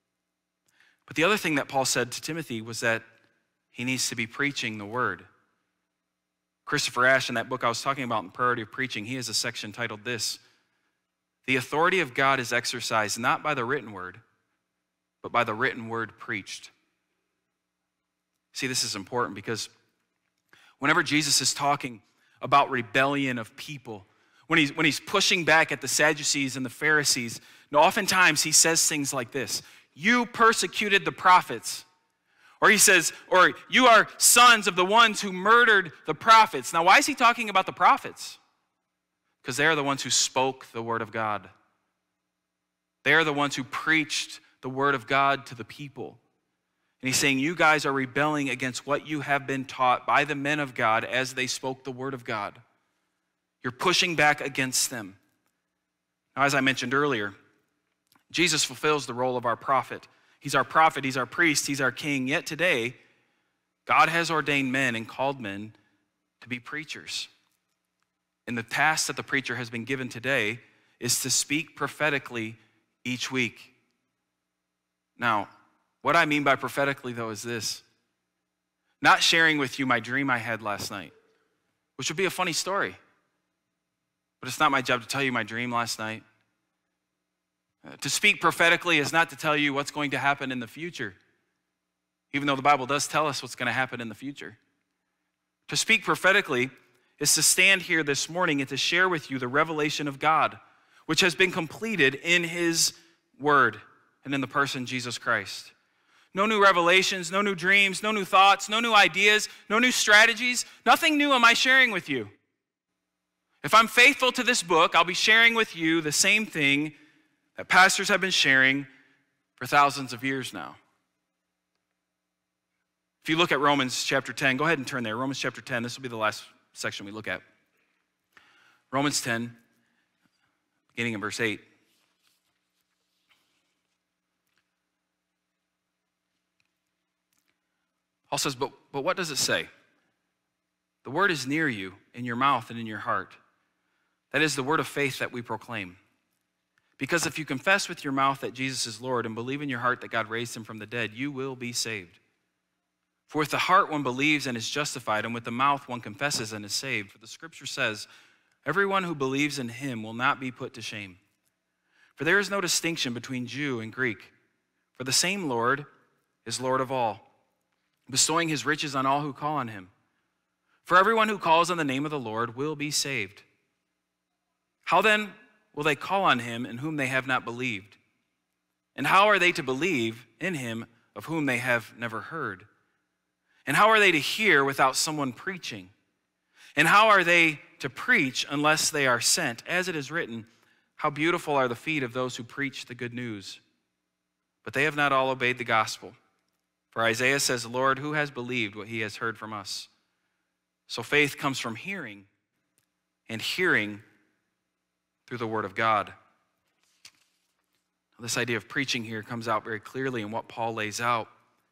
But the other thing that Paul said to Timothy was that he needs to be preaching the Word. Christopher Ash, in that book I was talking about, in Priority of Preaching, he has a section titled this: the authority of God is exercised not by the written Word, but by the written Word preached. See, this is important because whenever Jesus is talking about rebellion of people, when he's, when he's pushing back at the Sadducees and the Pharisees, oftentimes he says things like this: you persecuted the prophets. Or he says, or you are sons of the ones who murdered the prophets. Now, why is he talking about the prophets? Because they are the ones who spoke the Word of God. They're the ones who preached the word of God to the people. And he's saying, you guys are rebelling against what you have been taught by the men of God as they spoke the word of God. You're pushing back against them. Now, as I mentioned earlier, Jesus fulfills the role of our prophet. He's our prophet, he's our priest, he's our king. Yet today, God has ordained men and called men to be preachers. And the task that the preacher has been given today is to speak prophetically each week. Now, what I mean by prophetically, though, is this. Not sharing with you my dream I had last night, which would be a funny story. But it's not my job to tell you my dream last night. Uh, to speak prophetically is not to tell you what's going to happen in the future, even though the Bible does tell us what's going to happen in the future. To speak prophetically is to stand here this morning and to share with you the revelation of God, which has been completed in his word and in the person Jesus Christ. No new revelations, no new dreams, no new thoughts, no new ideas, no new strategies. Nothing new am I sharing with you. If I'm faithful to this book, I'll be sharing with you the same thing that pastors have been sharing for thousands of years now. If you look at Romans chapter ten, go ahead and turn there. Romans chapter ten, this will be the last section we look at. Romans ten, beginning in verse eight. Paul says, but, but what does it say? The word is near you, in your mouth and in your heart. That is the word of faith that we proclaim. Because if you confess with your mouth that Jesus is Lord and believe in your heart that God raised him from the dead, you will be saved. For with the heart one believes and is justified, and with the mouth one confesses and is saved. For the scripture says, everyone who believes in him will not be put to shame. For there is no distinction between Jew and Greek. For the same Lord is Lord of all, bestowing his riches on all who call on him. For everyone who calls on the name of the Lord will be saved. How then will they call on him in whom they have not believed? And how are they to believe in him of whom they have never heard? And how are they to hear without someone preaching? And how are they to preach unless they are sent? As it is written, how beautiful are the feet of those who preach the good news. But they have not all obeyed the gospel. For Isaiah says, Lord, who has believed what he has heard from us? So faith comes from hearing, and hearing through the word of God. This idea of preaching here comes out very clearly in what Paul lays out.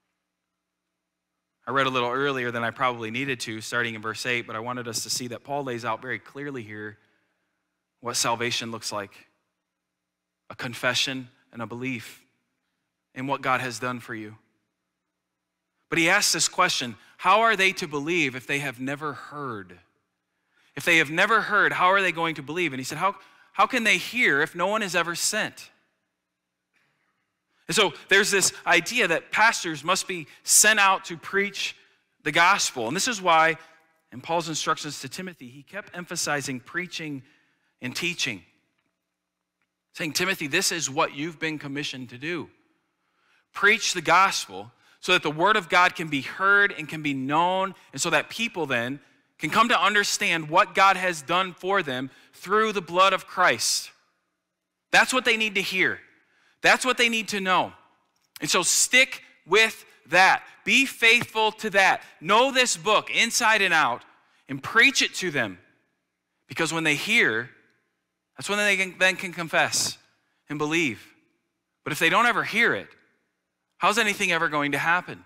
I read a little earlier than I probably needed to, starting in verse eight, but I wanted us to see that Paul lays out very clearly here what salvation looks like. A confession and a belief in what God has done for you. But he asks this question, how are they to believe if they have never heard? If they have never heard, how are they going to believe? And he said, how, how can they hear if no one is ever sent? And so there's this idea that pastors must be sent out to preach the gospel. And this is why, in Paul's instructions to Timothy, he kept emphasizing preaching and teaching. Saying, Timothy, this is what you've been commissioned to do. Preach the gospel so that the word of God can be heard and can be known, and so that people then can come to understand what God has done for them through the blood of Christ. That's what they need to hear. That's what they need to know. And so stick with that. Be faithful to that. Know this book inside and out and preach it to them. Because when they hear, that's when they can, then can confess and believe. But if they don't ever hear it, how's anything ever going to happen?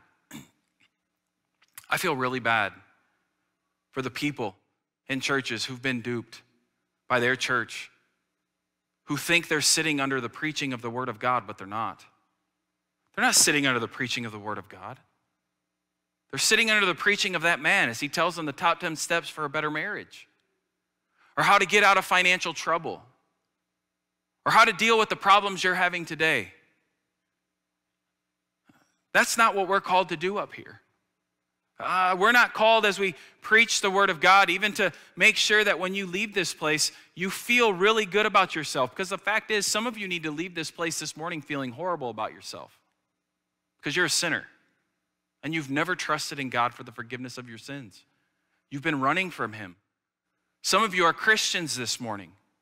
I feel really bad for the people in churches who've been duped by their church, who think they're sitting under the preaching of the word of God, but they're not. They're not sitting under the preaching of the word of God. They're sitting under the preaching of that man as he tells them the top ten steps for a better marriage, or how to get out of financial trouble, or how to deal with the problems you're having today. That's not what we're called to do up here. Uh, we're not called as we preach the word of God even to make sure that when you leave this place, you feel really good about yourself. Because the fact is, some of you need to leave this place this morning feeling horrible about yourself. Because you're a sinner. And you've never trusted in God for the forgiveness of your sins. You've been running from him. Some of you are Christians this morning.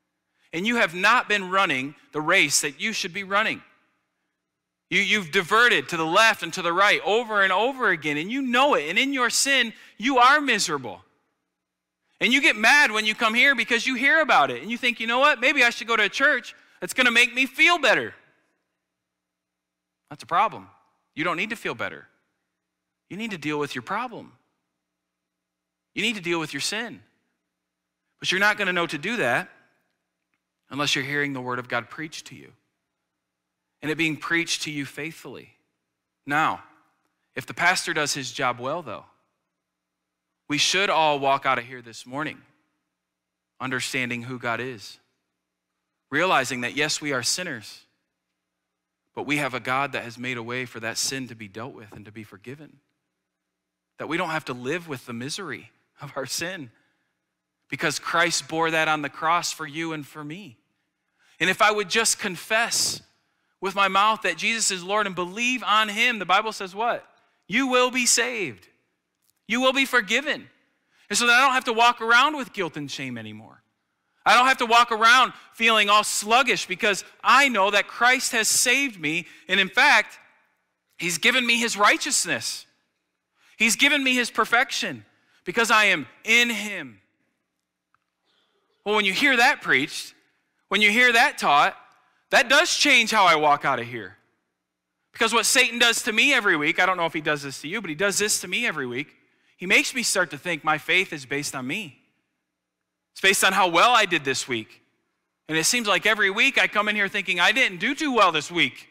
and you have not been running the race that you should be running. You, you've diverted to the left and to the right over and over again, and you know it. And in your sin, you are miserable. And you get mad when you come here because you hear about it, and you think, you know what, maybe I should go to a church that's going to make me feel better. That's a problem. You don't need to feel better. You need to deal with your problem. You need to deal with your sin. But you're not going to know to do that unless you're hearing the word of God preached to you, and it being preached to you faithfully. Now, if the pastor does his job well, though, we should all walk out of here this morning understanding who God is, realizing that, yes, we are sinners, but we have a God that has made a way for that sin to be dealt with and to be forgiven, that we don't have to live with the misery of our sin because Christ bore that on the cross for you and for me. And if I would just confess with my mouth that Jesus is Lord and believe on him, the Bible says what? You will be saved. You will be forgiven. And so that I don't have to walk around with guilt and shame anymore. I don't have to walk around feeling all sluggish because I know that Christ has saved me. And in fact, he's given me his righteousness. He's given me his perfection because I am in him. Well, when you hear that preached, when you hear that taught, that does change how I walk out of here. Because what Satan does to me every week, I don't know if he does this to you, but he does this to me every week. He makes me start to think my faith is based on me. It's based on how well I did this week. And it seems like every week I come in here thinking I didn't do too well this week.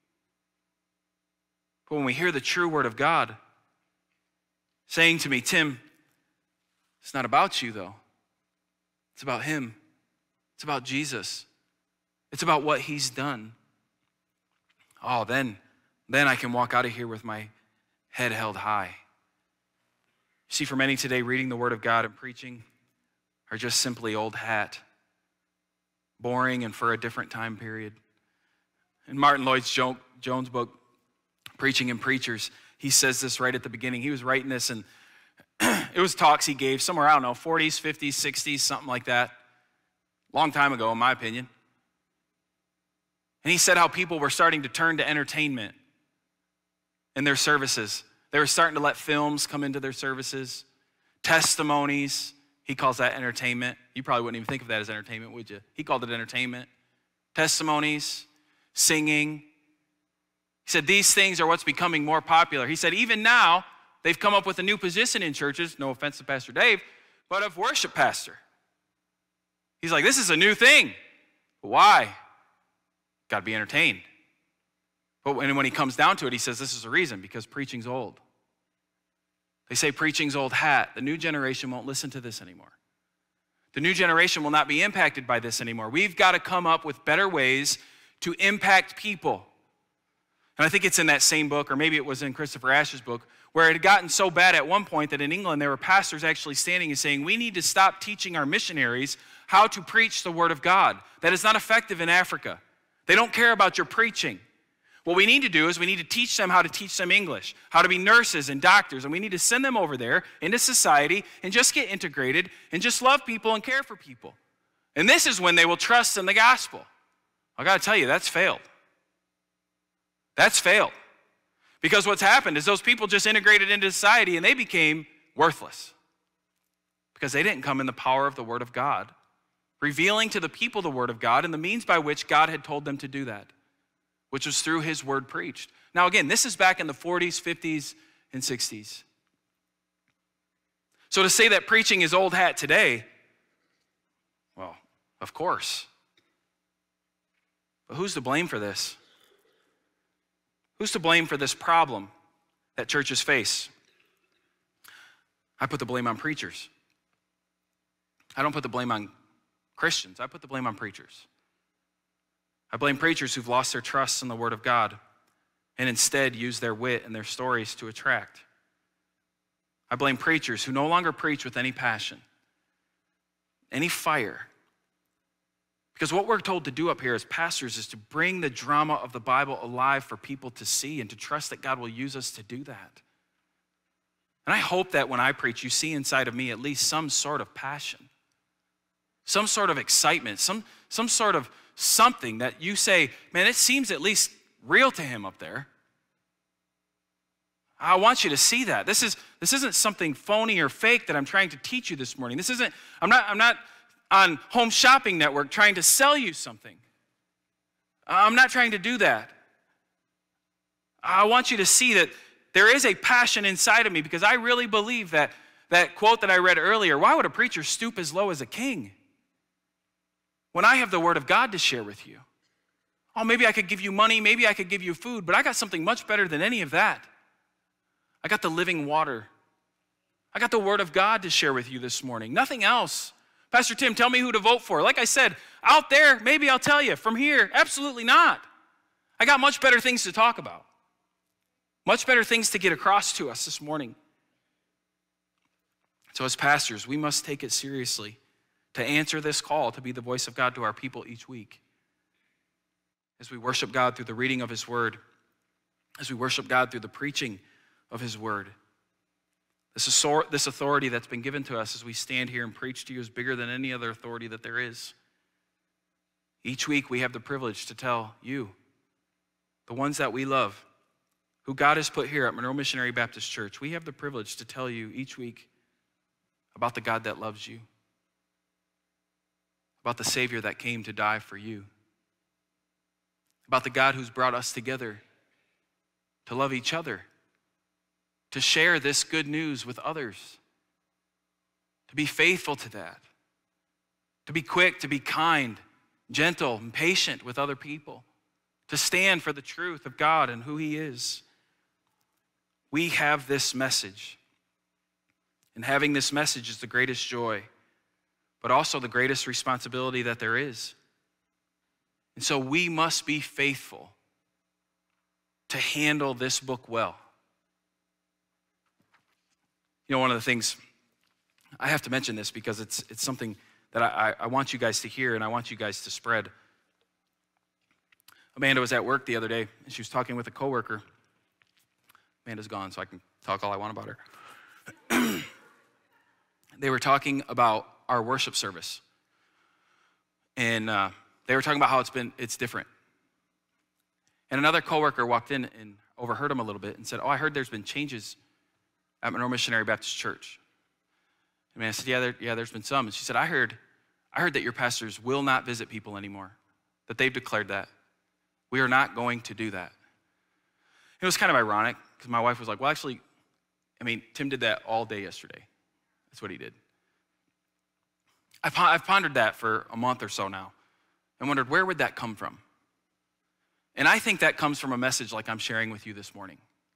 But when we hear the true word of God saying to me, Tim, it's not about you though. It's about him. It's about Jesus. It's about what he's done. Oh, then, then I can walk out of here with my head held high. See, for many today, reading the word of God and preaching are just simply old hat, boring and for a different time period. In Martin Lloyd-Jones' book, Preaching and Preachers, he says this right at the beginning. He was writing this, and it was talks he gave somewhere, I don't know, forties, fifties, sixties, something like that. Long time ago, in my opinion. And he said how people were starting to turn to entertainment in their services. They were starting to let films come into their services, testimonies. He calls that entertainment. You probably wouldn't even think of that as entertainment, would you? He called it entertainment. Testimonies, singing. He said these things are what's becoming more popular. He said even now, they've come up with a new position in churches, no offense to Pastor Dave, but of worship pastor. He's like, this is a new thing. Why? Got to be entertained. But when, when he comes down to it, he says this is the reason, because preaching's old. They say preaching's old hat. The new generation won't listen to this anymore. The new generation will not be impacted by this anymore. We've got to come up with better ways to impact people. And I think it's in that same book, or maybe it was in Christopher Ash's book, where it had gotten so bad at one point that in England there were pastors actually standing and saying, we need to stop teaching our missionaries how to preach the word of God. That is not effective in Africa. They don't care about your preaching. What we need to do is we need to teach them how to teach them English, how to be nurses and doctors, and we need to send them over there into society and just get integrated and just love people and care for people. And this is when they will trust in the gospel. I got to tell you, that's failed. That's failed. Because what's happened is those people just integrated into society and they became worthless because they didn't come in the power of the word of God, revealing to the people the word of God and the means by which God had told them to do that, which was through his word preached. Now again, this is back in the forties, fifties, and sixties. So to say that preaching is old hat today, well, of course. But who's to blame for this? Who's to blame for this problem that churches face? I put the blame on preachers. I don't put the blame on Christians. I put the blame on preachers. I blame preachers who've lost their trust in the word of God and instead use their wit and their stories to attract. I blame preachers who no longer preach with any passion, any fire. Because what we're told to do up here as pastors is to bring the drama of the Bible alive for people to see and to trust that God will use us to do that. And I hope that when I preach, you see inside of me at least some sort of passion, some sort of excitement, some, some sort of something that you say, man, it seems at least real to him up there. I want you to see that. This is this isn't something phony or fake that I'm trying to teach you this morning. This isn't, I'm not, I'm not on Home Shopping Network trying to sell you something. I'm not trying to do that. I want you to see that there is a passion inside of me, because I really believe that that quote that I read earlier, why would a preacher stoop as low as a king? When I have the word of God to share with you. Oh, maybe I could give you money, maybe I could give you food, but I got something much better than any of that. I got the living water. I got the word of God to share with you this morning. Nothing else. Pastor Tim, tell me who to vote for. Like I said, out there, maybe I'll tell you. From here, absolutely not. I got much better things to talk about. Much better things to get across to us this morning. So as pastors, we must take it seriously to answer this call to be the voice of God to our people each week. As we worship God through the reading of his word, as we worship God through the preaching of his word. This authority that's been given to us as we stand here and preach to you is bigger than any other authority that there is. Each week we have the privilege to tell you, the ones that we love, who God has put here at Monroe Missionary Baptist Church, we have the privilege to tell you each week about the God that loves you, about the Savior that came to die for you, about the God who's brought us together to love each other, to share this good news with others, to be faithful to that, to be quick, to be kind, gentle, and patient with other people, to stand for the truth of God and who he is. We have this message, and having this message is the greatest joy, but also the greatest responsibility that there is. And so we must be faithful to handle this book well. You know, one of the things, I have to mention this because it's it's something that I, I want you guys to hear and I want you guys to spread. Amanda was at work the other day and she was talking with a coworker. Amanda's gone, so I can talk all I want about her. They were talking about our worship service. And uh, they were talking about how it's been, it's different. And another coworker walked in and overheard them a little bit and said, oh, I heard there's been changes at Monroe Missionary Baptist Church. And I said, yeah, there, yeah, there's been some. And she said, I heard, I heard that your pastors will not visit people anymore, that they've declared that. We are not going to do that. It was kind of ironic because my wife was like, well, actually, I mean, Tim did that all day yesterday. That's what he did. I've, I've pondered that for a month or so now and wondered, where would that come from? And I think that comes from a message like I'm sharing with you this morning.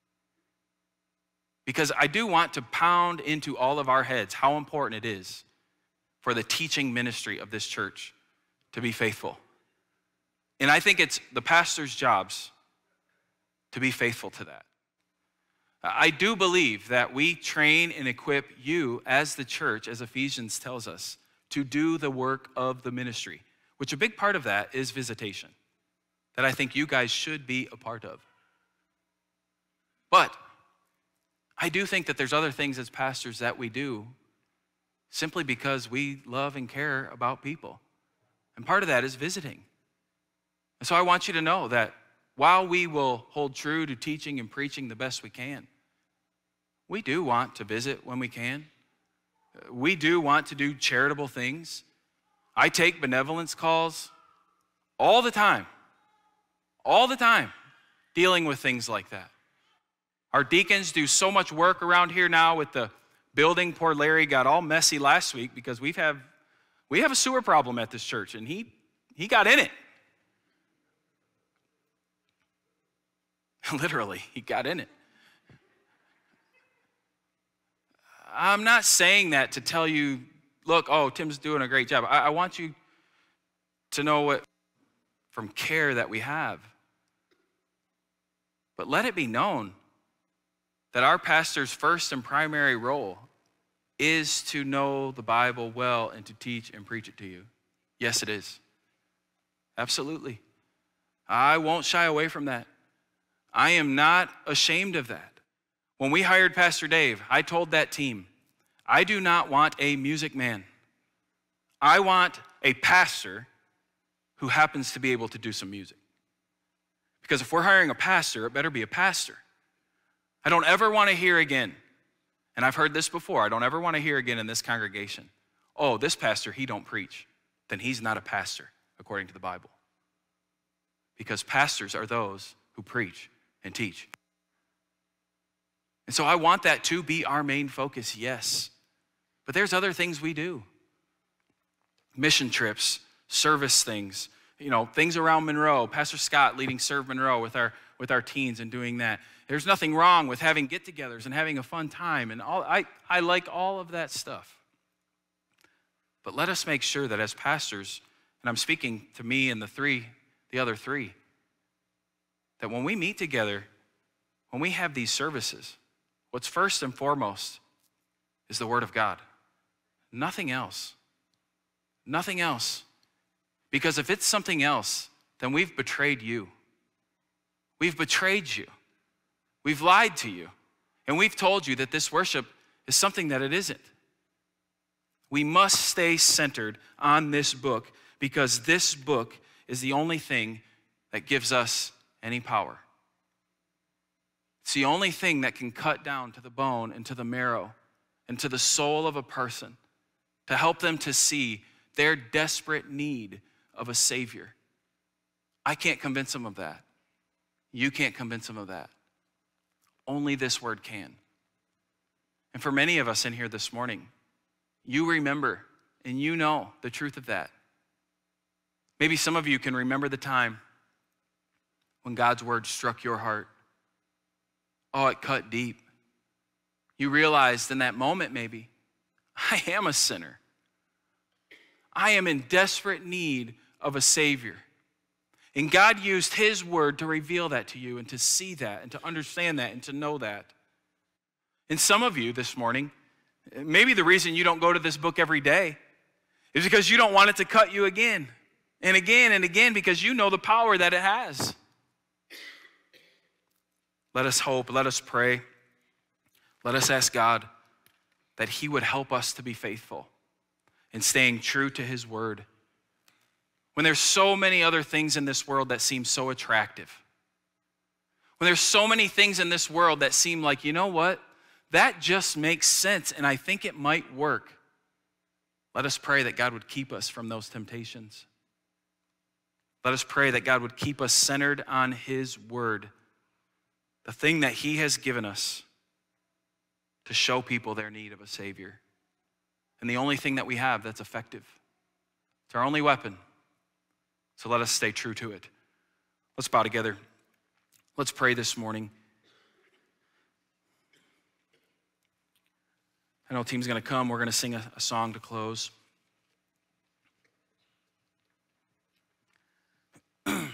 Because I do want to pound into all of our heads how important it is for the teaching ministry of this church to be faithful. And I think it's the pastor's jobs to be faithful to that. I do believe that we train and equip you as the church, as Ephesians tells us, to do the work of the ministry, which a big part of that is visitation, that I think you guys should be a part of. But I do think that there's other things as pastors that we do simply because we love and care about people. And part of that is visiting. And so I want you to know that while we will hold true to teaching and preaching the best we can, we do want to visit when we can. We do want to do charitable things. I take benevolence calls all the time, all the time, dealing with things like that. Our deacons do so much work around here now with the building. Poor Larry got all messy last week because we've have, we have a sewer problem at this church, and he, he got in it. Literally, he got in it. I'm not saying that to tell you, look, oh, Tim's doing a great job. I, I want you to know what from care that we have. But let it be known that our pastor's first and primary role is to know the Bible well and to teach and preach it to you. Yes, it is. Absolutely. I won't shy away from that. I am not ashamed of that. When we hired Pastor Dave, I told that team, I do not want a music man. I want a pastor who happens to be able to do some music. Because if we're hiring a pastor, it better be a pastor. I don't ever want to hear again, and I've heard this before, I don't ever want to hear again in this congregation, oh, this pastor, he don't preach. Then he's not a pastor, according to the Bible. Because pastors are those who preach and teach. And so I want that to be our main focus, yes. But there's other things we do. Mission trips, service things, you know, things around Monroe. Pastor Scott leading Serve Monroe with our with our teens and doing that. There's nothing wrong with having get-togethers and having a fun time. And all I, I like all of that stuff. But let us make sure that as pastors, and I'm speaking to me and the three, the other three, that when we meet together, when we have these services, what's first and foremost is the Word of God. Nothing else. Nothing else. Because if it's something else, then we've betrayed you. We've betrayed you. We've lied to you. And we've told you that this worship is something that it isn't. We must stay centered on this book because this book is the only thing that gives us any power. It's the only thing that can cut down to the bone and to the marrow and to the soul of a person to help them to see their desperate need of a Savior. I can't convince them of that. You can't convince them of that. Only this word can. And for many of us in here this morning, you remember and you know the truth of that. Maybe some of you can remember the time when God's word struck your heart. Oh, it cut deep. You realized in that moment maybe, I am a sinner. I am in desperate need of a Savior. And God used his word to reveal that to you and to see that and to understand that and to know that. And some of you this morning, maybe the reason you don't go to this book every day is because you don't want it to cut you again and again and again because you know the power that it has. Let us hope, let us pray, let us ask God that he would help us to be faithful in staying true to his word. When there's so many other things in this world that seem so attractive. When there's so many things in this world that seem like, you know what? That just makes sense and I think it might work. Let us pray that God would keep us from those temptations. Let us pray that God would keep us centered on his word, the thing that he has given us to show people their need of a Savior. And the only thing that we have that's effective. It's our only weapon. So let us stay true to it. Let's bow together. Let's pray this morning. I know the team's going to come. We're going to sing a, a song to close. I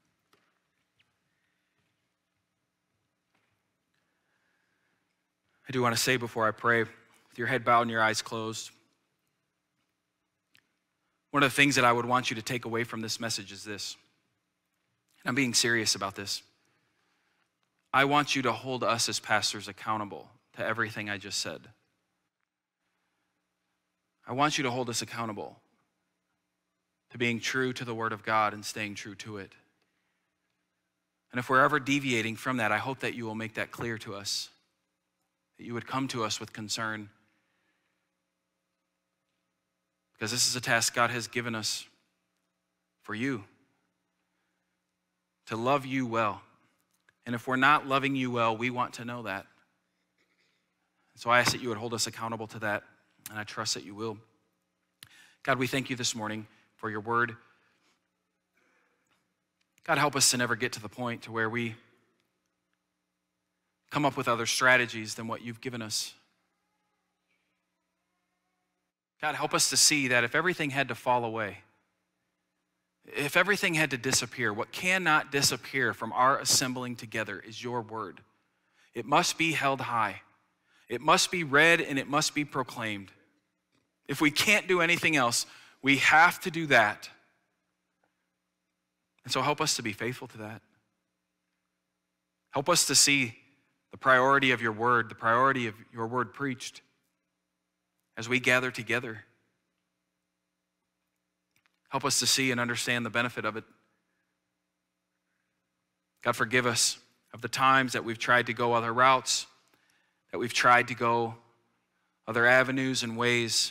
do want to say before I pray, with your head bowed and your eyes closed, one of the things that I would want you to take away from this message is this. And I'm being serious about this. I want you to hold us as pastors accountable to everything I just said. I want you to hold us accountable to being true to the Word of God and staying true to it. And if we're ever deviating from that, I hope that you will make that clear to us, that you would come to us with concern. Because this is a task God has given us for you, to love you well. And if we're not loving you well, we want to know that. So I ask that you would hold us accountable to that, and I trust that you will. God, we thank you this morning for your word. God, help us to never get to the point to where we come up with other strategies than what you've given us. God, help us to see that if everything had to fall away, if everything had to disappear, what cannot disappear from our assembling together is your word. It must be held high. It must be read and it must be proclaimed. If we can't do anything else, we have to do that. And so help us to be faithful to that. Help us to see the priority of your word, the priority of your word preached as we gather together. Help us to see and understand the benefit of it. God, forgive us of the times that we've tried to go other routes, that we've tried to go other avenues and ways.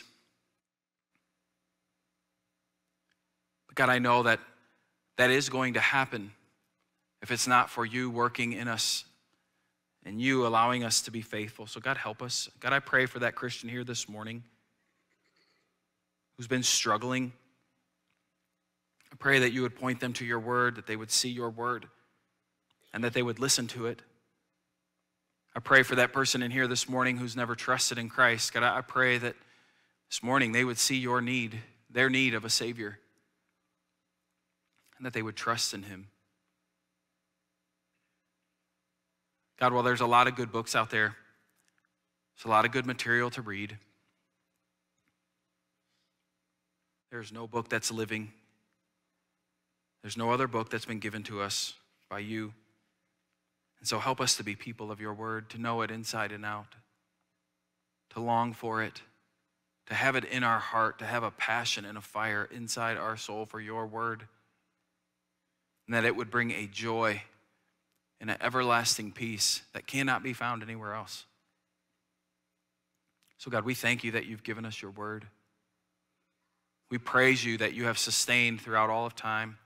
But God, I know that that is going to happen if it's not for you working in us and you allowing us to be faithful. So God, help us. God, I pray for that Christian here this morning who's been struggling. I pray that you would point them to your word, that they would see your word, and that they would listen to it. I pray for that person in here this morning who's never trusted in Christ. God, I pray that this morning they would see your need, their need of a Savior, and that they would trust in him. God, while there's a lot of good books out there, there's a lot of good material to read, there's no book that's living. There's no other book that's been given to us by you. And so help us to be people of your word, to know it inside and out, to long for it, to have it in our heart, to have a passion and a fire inside our soul for your word, and that it would bring a joy and an everlasting peace that cannot be found anywhere else. So God, we thank you that you've given us your word. We praise you that you have sustained throughout all of time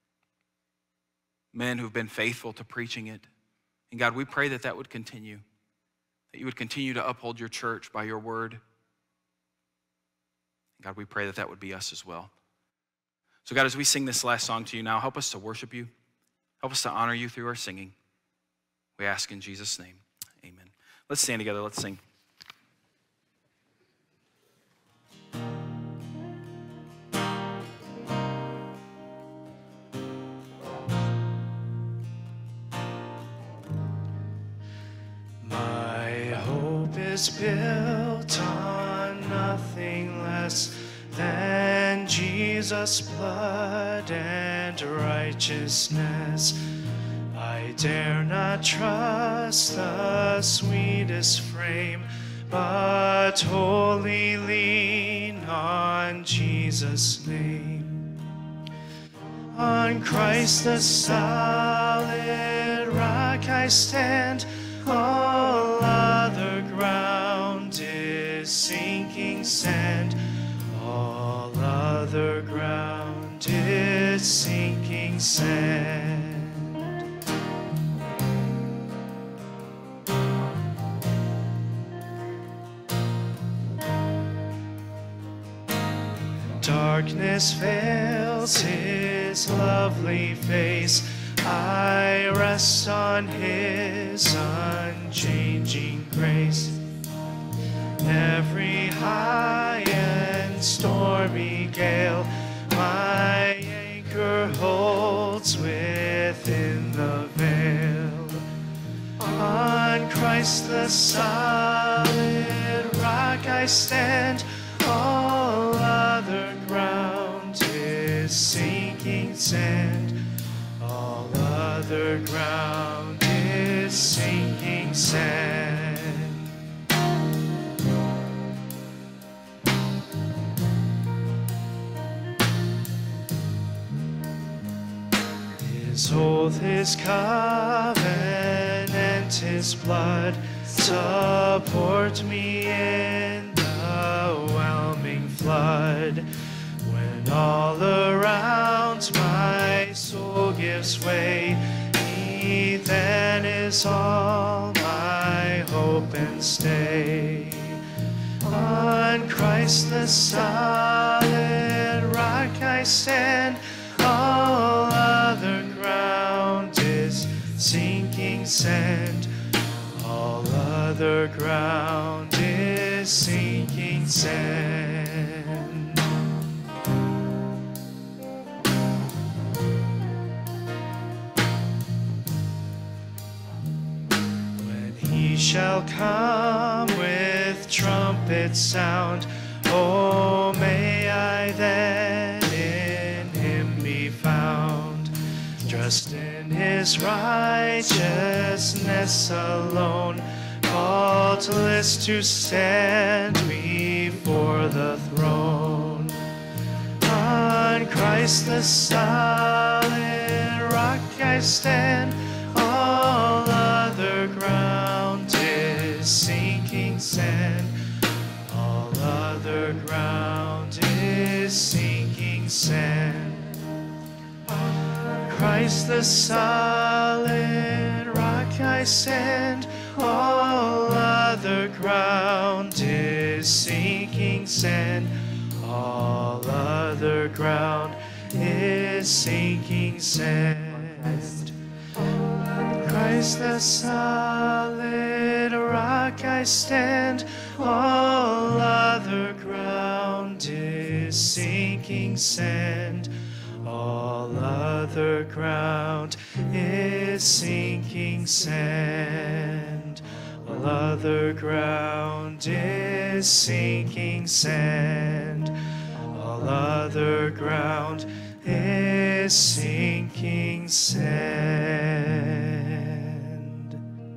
men who've been faithful to preaching it. And God, we pray that that would continue, that you would continue to uphold your church by your word. And God, we pray that that would be us as well. So God, as we sing this last song to you now, help us to worship you. Help us to honor you through our singing. We ask in Jesus' name, amen. Let's stand together, let's sing. Is built on nothing less than Jesus' blood and righteousness. I dare not trust the sweetest frame, but wholly lean on Jesus' name. On Christ the solid rock I stand, all other ground is sinking sand. All other ground is sinking sand. Darkness veils his lovely face, I rest on his unchanging grace. Every high and stormy gale my anchor holds within the veil. On Christ the solid rock I stand, all other ground is sinking sand. All other ground is sinking sand. His oath, his covenant, his blood support me in the whelming flood. When all around my soul gives way, he then is all my hope and stay. On Christ the solid rock I stand, all other ground is sinking sand. All other ground is sinking sand. When he shall come with trumpet sound, oh, may I then in him be found, dressed in his righteousness alone, faultless to stand before the throne. On On Christ the solid rock I stand, all other ground is sinking sand. All other ground is sinking sand. On Christ the solid rock I stand, all other ground is sinking sand. All other ground is sinking sand. Christ the solid rock I stand, all other ground is sinking sand. All other ground is sinking sand. All other ground is sinking sand. All other ground is sinking sand.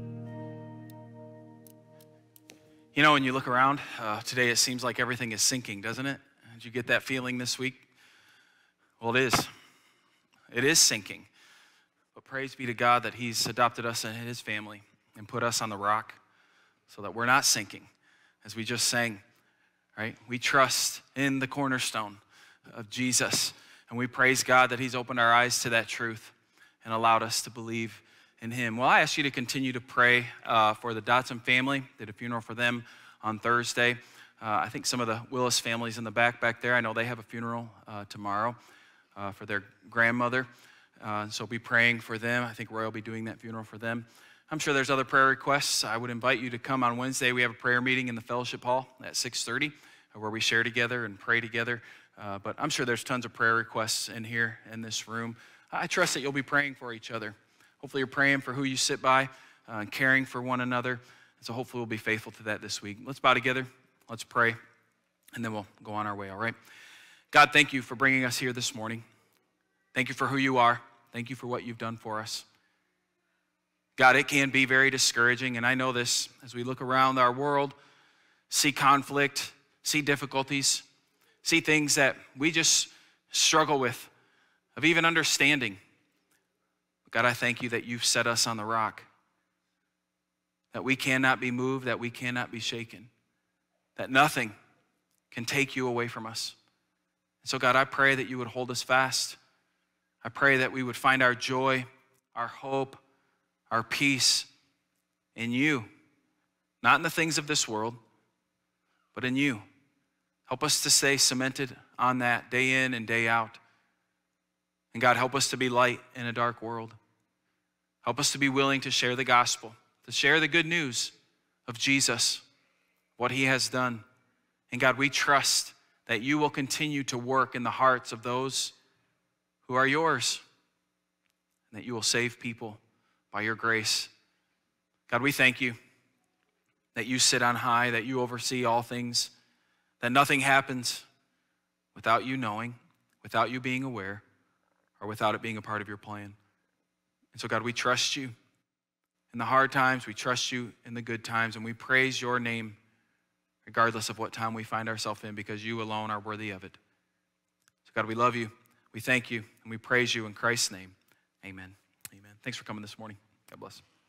You know, when you look around, uh, today it seems like everything is sinking, doesn't it? Did you get that feeling this week? Well, it is. It is sinking. But praise be to God that he's adopted us into his family and put us on the rock so that we're not sinking. As we just sang, right? We trust in the cornerstone of Jesus. And we praise God that he's opened our eyes to that truth and allowed us to believe in him. Well, I ask you to continue to pray uh, for the Dotson family. Did a funeral for them on Thursday. Uh, I think some of the Willis families in the back back there, I know they have a funeral uh, tomorrow uh, for their grandmother. Uh, so be praying for them. I think Roy will be doing that funeral for them. I'm sure there's other prayer requests. I would invite you to come on Wednesday. We have a prayer meeting in the fellowship hall at six thirty where we share together and pray together. Uh, but I'm sure there's tons of prayer requests in here in this room. I trust that you'll be praying for each other. Hopefully you're praying for who you sit by uh, and caring for one another. So hopefully we'll be faithful to that this week. Let's bow together. Let's pray. And then we'll go on our way, all right? God, thank you for bringing us here this morning. Thank you for who you are. Thank you for what you've done for us. God, it can be very discouraging, and I know this as we look around our world, see conflict, see difficulties, see things that we just struggle with, of even understanding. God, I thank you that you've set us on the rock, that we cannot be moved, that we cannot be shaken, that nothing can take you away from us. So God, I pray that you would hold us fast. I pray that we would find our joy, our hope, our peace in you, not in the things of this world, but in you. Help us to stay cemented on that day in and day out. And God, help us to be light in a dark world. Help us to be willing to share the gospel, to share the good news of Jesus, what he has done. And God, we trust that you will continue to work in the hearts of those who are yours, and that you will save people by your grace. God, we thank you that you sit on high, that you oversee all things, that nothing happens without you knowing, without you being aware, or without it being a part of your plan. And so, God, we trust you in the hard times. We trust you in the good times, and we praise your name regardless of what time we find ourselves in, because you alone are worthy of it. So, God, we love you. We thank you, and we praise you in Christ's name. Amen. Amen. Thanks for coming this morning. God bless.